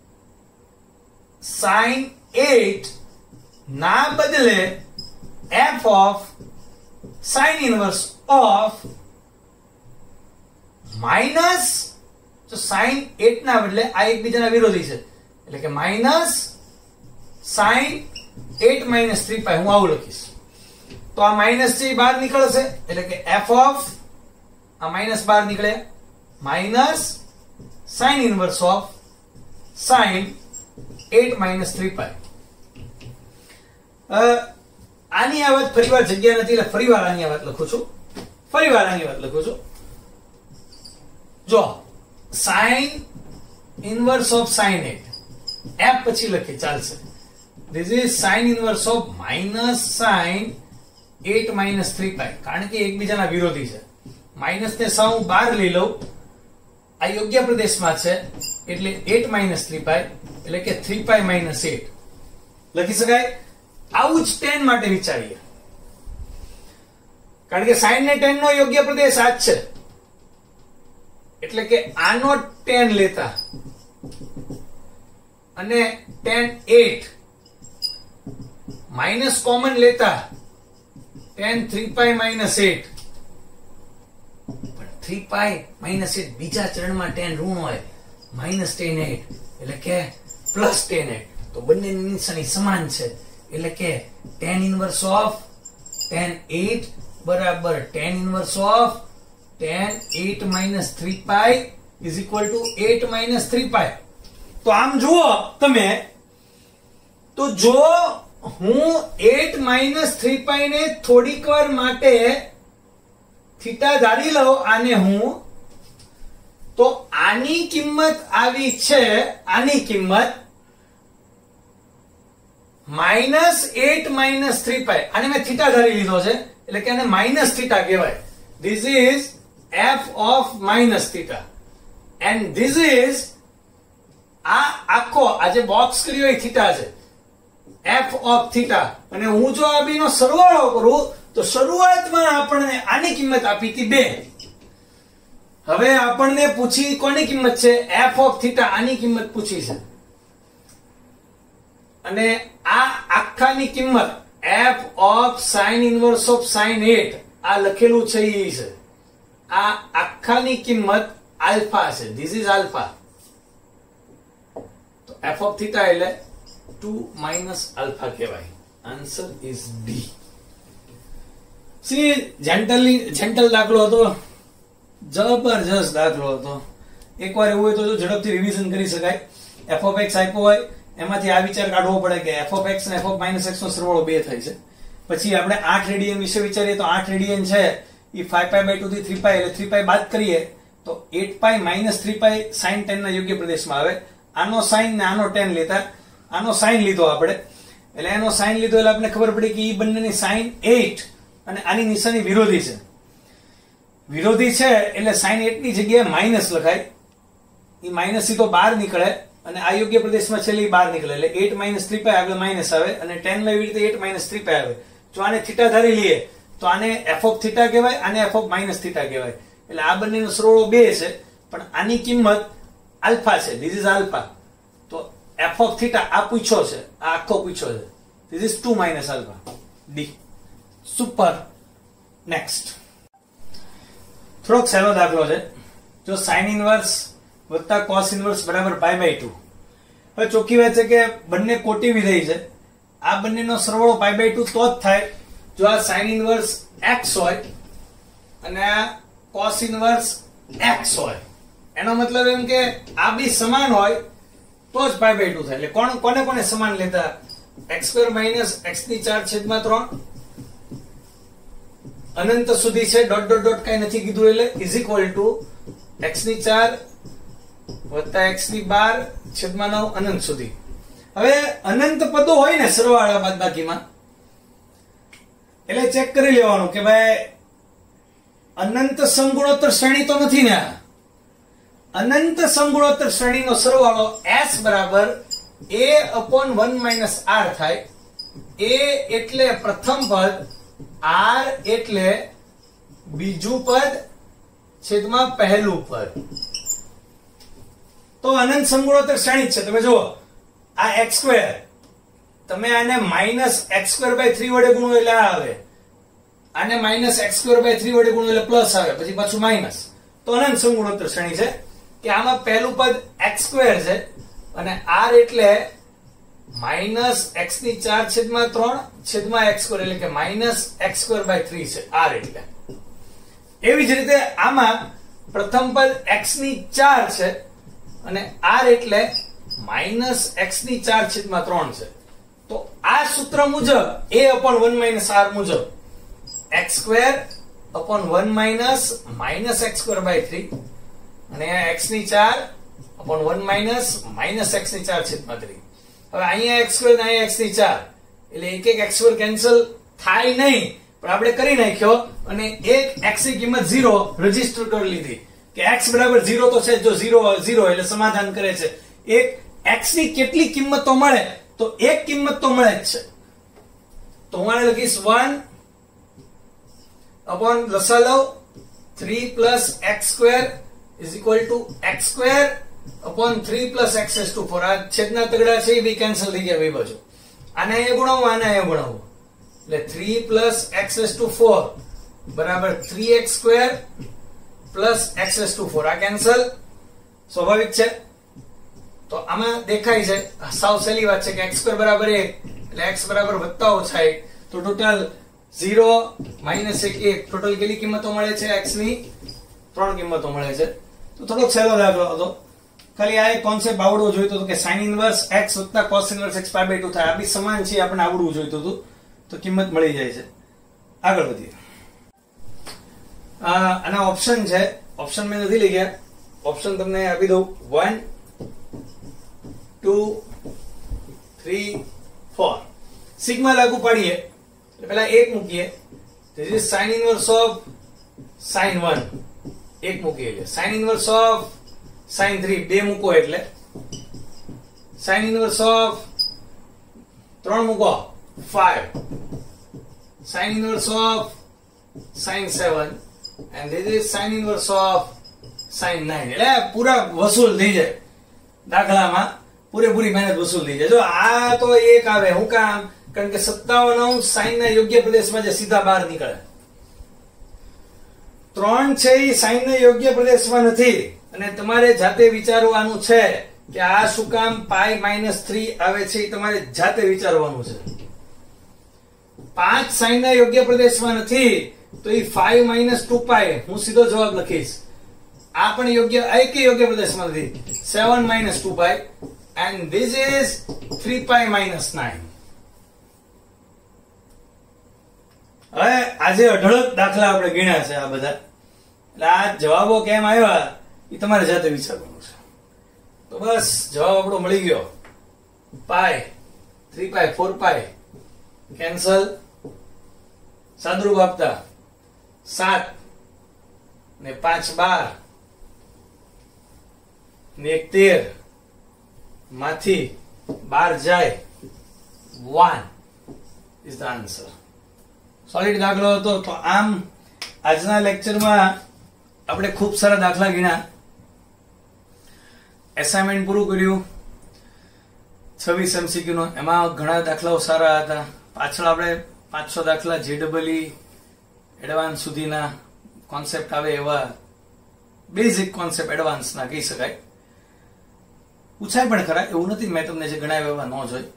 sin eight ના બદલે f of sin inverse of minus તો sin eight ના બદલે આ એકબીજાના વિરોધી છે એટલે કે minus sin eight minus three pi હું આવું લખીશ. તો આ માઇનસ થી બહાર નીકળશે એટલે કે f of આ માઇનસ બહાર નીકળે minus sin inverse of sin eight minus three pi. આની આ વાત ફરીવાર જગ્યા નથી એટલે ફરીવાર આની આ વાત લખું છું. ફરીવાર આની વાત લખું છું. જો sin inverse of sin eight f પછી લખી ચાલશે. This is sin inverse of minus sin eight minus three pi કારણ કે એકબીજાના વિરોધી છે. માઇનસ ને સાવ બહાર લઈ લઉં આ યોગ્ય પ્રદેશમાં છે એટલે eight minus three pi એટલે કે three pi minus eight લખી શકાય. આવું જ tan માટે વિચારીએ કારણ કે sin ને tan નો યોગ્ય પ્રદેશ આ જ છે એટલે કે આનો tan લેતા અને tan eight માઇનસ કોમન લેતા tan three pi minus eight પણ three pi minus eight બીજા ચરણમાં tan ઋણ હોય minus tan eight એટલે કે plus tan eight તો બંનેની નિશાની સમાન છે એટલે કે tan inverse of tan eight બરાબર tan inverse of tan eight minus three pi is equal to eight minus three pi. તો આમ જુઓ તમે તો જો હું એટ માઇનસ થ્રી પાઈ ને થોડીક વાર માટે થીટા ધારી લઉં આને હું, તો આની કિંમત આવી છે, આની કિંમત minus eight minus three pi, આને મેં થીટા ધારી લીધો છે એટલે કે આને માઇનસ થીટા કહેવાય. This is F of minus theta and this is આ આખો આ જે બોક્સ કર્યો એ થીટા છે, એફ ઓફ થીટા. અને હું જો આ બેનો સરવાળો કરું તો શરૂઆતમાં આપણને આની કિંમત આપી હતી બે. હવે આપણને પૂછી કોની કિંમત છે? એફ ઓફ થીટા, આની કિંમત પૂછી છે. અને આ આખાની કિંમત F of sine inverse of sine eight આ લખેલું છે એ છે. આ આખાની કિંમત આલ્ફા છે. This is alpha. તો એફ ઓફ થીટા એટલે ટુ માઇનસ આલ્ફા કહેવાય. Answer is D. See gently gentle દાખલો હતો, જબરજસ્ત દાખલો હતો. એકવાર એવું હોય તો જો ઝડપથી રિવિઝન કરી શકાય. એફ ઓફ એક્સ આપ્યો હોય એમાંથી આ વિચાર કાઢવો પડે કે એફ ઓફ એક્સ અને એફ ઓફ માઇનસ એક્સ નો સરવાળો બે થાય છે. પછી આપણે આઠ રેડિયન વિશે વિચારીએ તો આઠ રેડિયન છે એ ફાઈવ પાઈ બાય ટુ થી થ્રી પાઈ એટલે થ્રી પાઈ બાદ કરીએ તો eight pi minus three pi sine tan ના યોગ્ય પ્રદેશમાં આવે. આનો સાઇન ને આનો ટેન લેતા આનો સાઇન લીધો આપણે, એટલે એનો સાઇન લીધો એટલે આપણે ખબર પડી કે એ બંનેની સાઇન એટ અને આની નિશાની વિરોધી છે. વિરોધી છે એટલે સાઇન એટ ની જગ્યાએ માઇનસ લખાય. એ માઇનસ સીધો બહાર નીકળે અને આ યોગ્ય પ્રદેશમાં છેલ્લે બહાર નીકળે એટલે એટ માઇનસ થ્રી પાઈ આગળ માઇનસ આવે અને ટેન માં એવી રીતે એટ માઇનસ થ્રી પાઈ આવે. જો આને થીટા ધારી લઈએ તો આને એફ ઓફ થીટા કહેવાય, આને એફ ઓફ માઇનસ થીટા કહેવાય. એટલે આ બંનેનો સરવાળો બે છે પણ આની કિંમત આલ્ફા છે. This is alpha. તો એફ ઓફ થીટા આ પૂછ્યો છે, આ આખો પૂછ્યો છે. This is two minus alpha. D. Super. Next થોડોક સહેલો દાખલો છે. જો સાઇન ઇનવર્સ વત્તા કોસ ઇનવર્સ બરાબર પાઈ બાય ટુ. હવે ચોખ્ખી વાત છે કે બંને કોટી વિધેય છે. આ બંનેનો સરવાળો પાઈ બાય ટુ તો જ થાય જો આ સાઇન ઇનવર્સ એક્સ હોય અને આ કોસ ઇનવર્સ એક્સ હોય. એનો મતલબ એમ કે આ બે સમાન હોય તો જ પાઈ બાય ટુ થાય. એટલે કોણ કોને કોને સમાન લેતા? એક્સ સ્ક્વેર માઇનસ એક્સ ની ચાર છેદમાં ત્રણ અનંત સુધી છે, ડોટ ડોટ ડોટ કઈ નથી કીધું એટલે ઇઝ ઇક્વલ ટુ એક્સ ની ચાર વત્તા એક્સ ની બાર છેદમાં નવ અનંત સુધી. હવે અનંત પદો હોય ને સરવાળા બાદબાકીમાં એટલે ચેક કરી લેવાનું કે ભાઈ અનંત સમગુણોત્તર શ્રેણી તો નથી ને. અનંત સમગુણોત્તર શ્રેણીનો સરવાળો s બરાબર a upon one minus r થાય. a એટલે પ્રથમ પદ, r એટલે બીજું પદ છેદમાં પહેલું પદ. તો અનંત સમગુણોત્તર શ્રેણી છે. તમે જુઓ આ એક્સ સ્ક્વેર, તમે આને minus x square by three વડે ગુણો એટલે આ આવે, આને minus x square by three વડે ગુણો એટલે પ્લસ આવે, પછી પાછું માઇનસ. તો અનંત સમગુણોત્તર શ્રેણી છે કે આમાં પહેલું પદ એક્સ સ્ક્વેર છે અને r એટલે માઇનસ એક્સ ની ચાર છેદમાં ત્રણ છેદમાં એક્સ સ્ક્વેર એટલે કે minus x square by three છે r એટલે. એવી જ રીતે આમાં પ્રથમ પદ એક્સ ની ચાર છે અને r એટલે માઇનસ એક્સ ની ચાર છેદમાં ત્રણ છે. તો આ સૂત્ર મુજબ a upon one minus r મુજબ x square upon one minus minus x square by three અને એક્સ ની ચાર upon one minus minus x ની ચાર છેદમાં ત્રણ. હવે અહીંયા એક્સ સ્ક્વેર અહીંયા એક્સ ની ચાર એટલે એક એક એક્સ સ્ક્વેર કેન્સલ થાય નહીં પણ આપણે કરી નાખ્યો અને એક એક્સ ની કિંમત ઝીરો રજીસ્ટર કરી લીધી કે એક્સ બરાબર ઝીરો તો છે. જો ઝીરો ઝીરો એટલે સમાધાન કરે છે. એક એક્સ ની કેટલી કિંમતો મળે તો એક કિંમત તો મળે જ છે. તો હું આને લખીશ વન અપોન લસાઅ three plus x square is equal to x square upon three plus x s to four. આ છેદના તગડા છે એ બી કેન્સલ થઈ ગયા બે બાજુ. આને અહીંયા ગુણાવું, આને અહીંયા ગુણાવું એટલે three plus x s to four બરાબર three x square plus x s to four. આ કેન્સલ સ્વાભાવિક છે. તો આમાં દેખાય છે સાવ સહેલી વાત છે કે એક્સ સ્ક્વેર બરાબર એક એટલે એક્સ બરાબર વત્તા ઓછા એક. તો ટોટલ ઝીરો માઇનસ એક એક ટોટલ કેટલી કિંમતો મળે છે? એક્સ ની ત્રણ કિંમતો મળે છે. તો થોડોક સહેલો દાખલો હતો. ખાલી આ એક કોન્સેપ્ટ આવડવો જોઈતો હતો કે sin ઇન્વર્સ x વત્તા cos ઇન્વર્સ x પાઈ બાય ટુ થાય. આ બી સમાન છે, આપણે આવડવું જોઈતું હતું, તો કિંમત મળી જાય છે. આગળ વધીએ. આના ઓપ્શન છે, ઓપ્શન મેં નથી લઈ ગયા, ઓપ્શન તમને આપી દઉં. One two three four. Sigma લાગુ પાડીએ એટલે પેલા એક મૂકીએ. This is sin inverse of sin one, એક મૂકીએ એટલે sin inverse of sin three, બે મૂકો એટલે sin ઇન્વર્સ ઓફ ત્રણ મૂકો five, sin inverse of sin seven, and this is sin inverse of sin nine. એટલે પૂરા વસૂલ થઈ જાય દાખલામાં, પૂરેપૂરી મહેનત વસૂલ થઈ જાય. જો આ તો એક આવે, હું કામ? કારણ કે સત્તાવન અંશ સાઈન ના યોગ્ય પ્રદેશમાં જે સીધા બહાર નીકળે. ત્રણ છે એ સાઈન ના યોગ્ય પ્રદેશમાં નથી, અને તમારે જાતે વિચારવાનું છે કે આ શું કામ પાઈ માઇનસ થ્રી આવે છે, એ તમારે જાતે વિચારવાનું છે. પાંચ સાઈન ના યોગ્ય પ્રદેશમાં નથી તો એ ફાઈવ માઇનસ ટુ પાઈ, હું સીધો જવાબ લખીશ. આ પણ યોગ્ય, એક યોગ્ય પ્રદેશમાં નથી. Seven minus two pi, and this is three pi minus nine. હવે આજે અઢળક દાખલા આપણે ગણ્યા છે આ બધા, એટલે આ જવાબો કેમ આવ્યા એ તમારે જાતે વિચારવાનું છે. તો બસ જવાબ આપણો મળી ગયો. Pi, three pi, four pi cancel, સાદરૂપ આપતા સાત ને પાંચ બાર ને એક તેર, માંથી બાર જાય one is the answer. Solid દાખલો હતો. તો આમ આજના લેક્ચરમાં આપણે ખૂબ સારા દાખલા ગણ્યા, એસાઇનમેન્ટ પૂરું કર્યું છવ્વીસ એમસીક્યુ નો. એમાં ઘણા દાખલાઓ સારા હતા. પાછળ આપણે પાંચસો દાખલા જે ડબલ ઈ એડવાન્સ સુધીના કોન્સેપ્ટ આવે એવા બેઝિક કોન્સેપ્ટ એડવાન્સના કહી શકાય. પૂછાય પણ ખરા, એવું નથી મેં તમને જે ગણાવ્યા એવા ન જોઈ.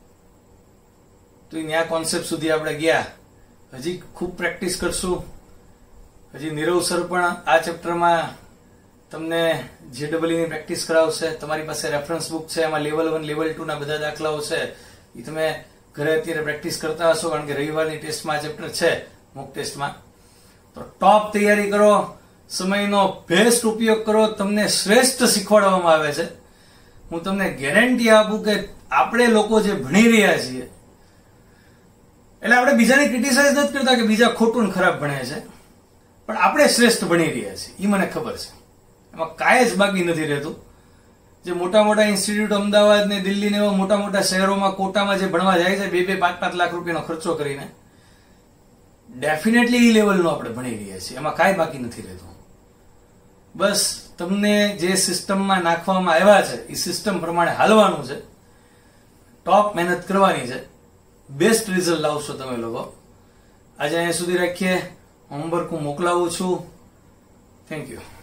તો ત્યાં કોન્સેપ્ટ સુધી આપણે ગયા. હજી ખૂબ પ્રેક્ટિસ કરશું. હજી નીરવ સર પણ આ ચેપ્ટરમાં તમને જે ડબલ ની પ્રેક્ટિસ કરાવશે. તમારી પાસે રેફરન્સ બુક છે, એમાં લેવલ વન લેવલ ટુ ના બધા દાખલાઓ છે. એ તમે ઘરે અત્યારે પ્રેક્ટિસ કરતા હશો, કારણ કે રવિવારની ટેસ્ટમાં આ ચેપ્ટર છે, મોક ટેસ્ટમાં. તો ટોપ તૈયારી કરો, સમયનો બેસ્ટ ઉપયોગ કરો. તમને શ્રેષ્ઠ શીખવાડવામાં આવે છે. હું તમને ગેરંટી આપું કે આપણે લોકો જે ભણી રહ્યા છીએ, એટલે આપણે બીજાને ક્રિટિસાઇઝ નથી કરતા કે બીજા ખોટું ને ખરાબ ભણે છે, પણ આપણે શ્રેષ્ઠ ભણી રહ્યા છીએ એ મને ખબર છે. એમાં કાંઈ જ બાકી નથી રહેતું. જે મોટા મોટા ઇન્સ્ટિટ્યૂટ અમદાવાદ ને દિલ્હી ને એવા મોટા મોટા શહેરોમાં કોટામાં જે ભણવા જાય છે, બે બે પાંચ પાંચ લાખ રૂપિયાનો ખર્ચો કરીને, ડેફિનેટલી એ લેવલનો આપણે ભણી રહ્યા છીએ. એમાં કાંઈ બાકી નથી રહેતું. બસ તમને જે સિસ્ટમમાં નાખવામાં આવ્યા છે એ સિસ્ટમ પ્રમાણે હાલવાનું છે, ટોપ મહેનત કરવાની છે, બેસ્ટ રિઝલ્ટ લાવશો તમે લોકો. આજે અહીંયા સુધી રાખીએ. હોમવર્ક હું મોકલાવું છું. Thank you.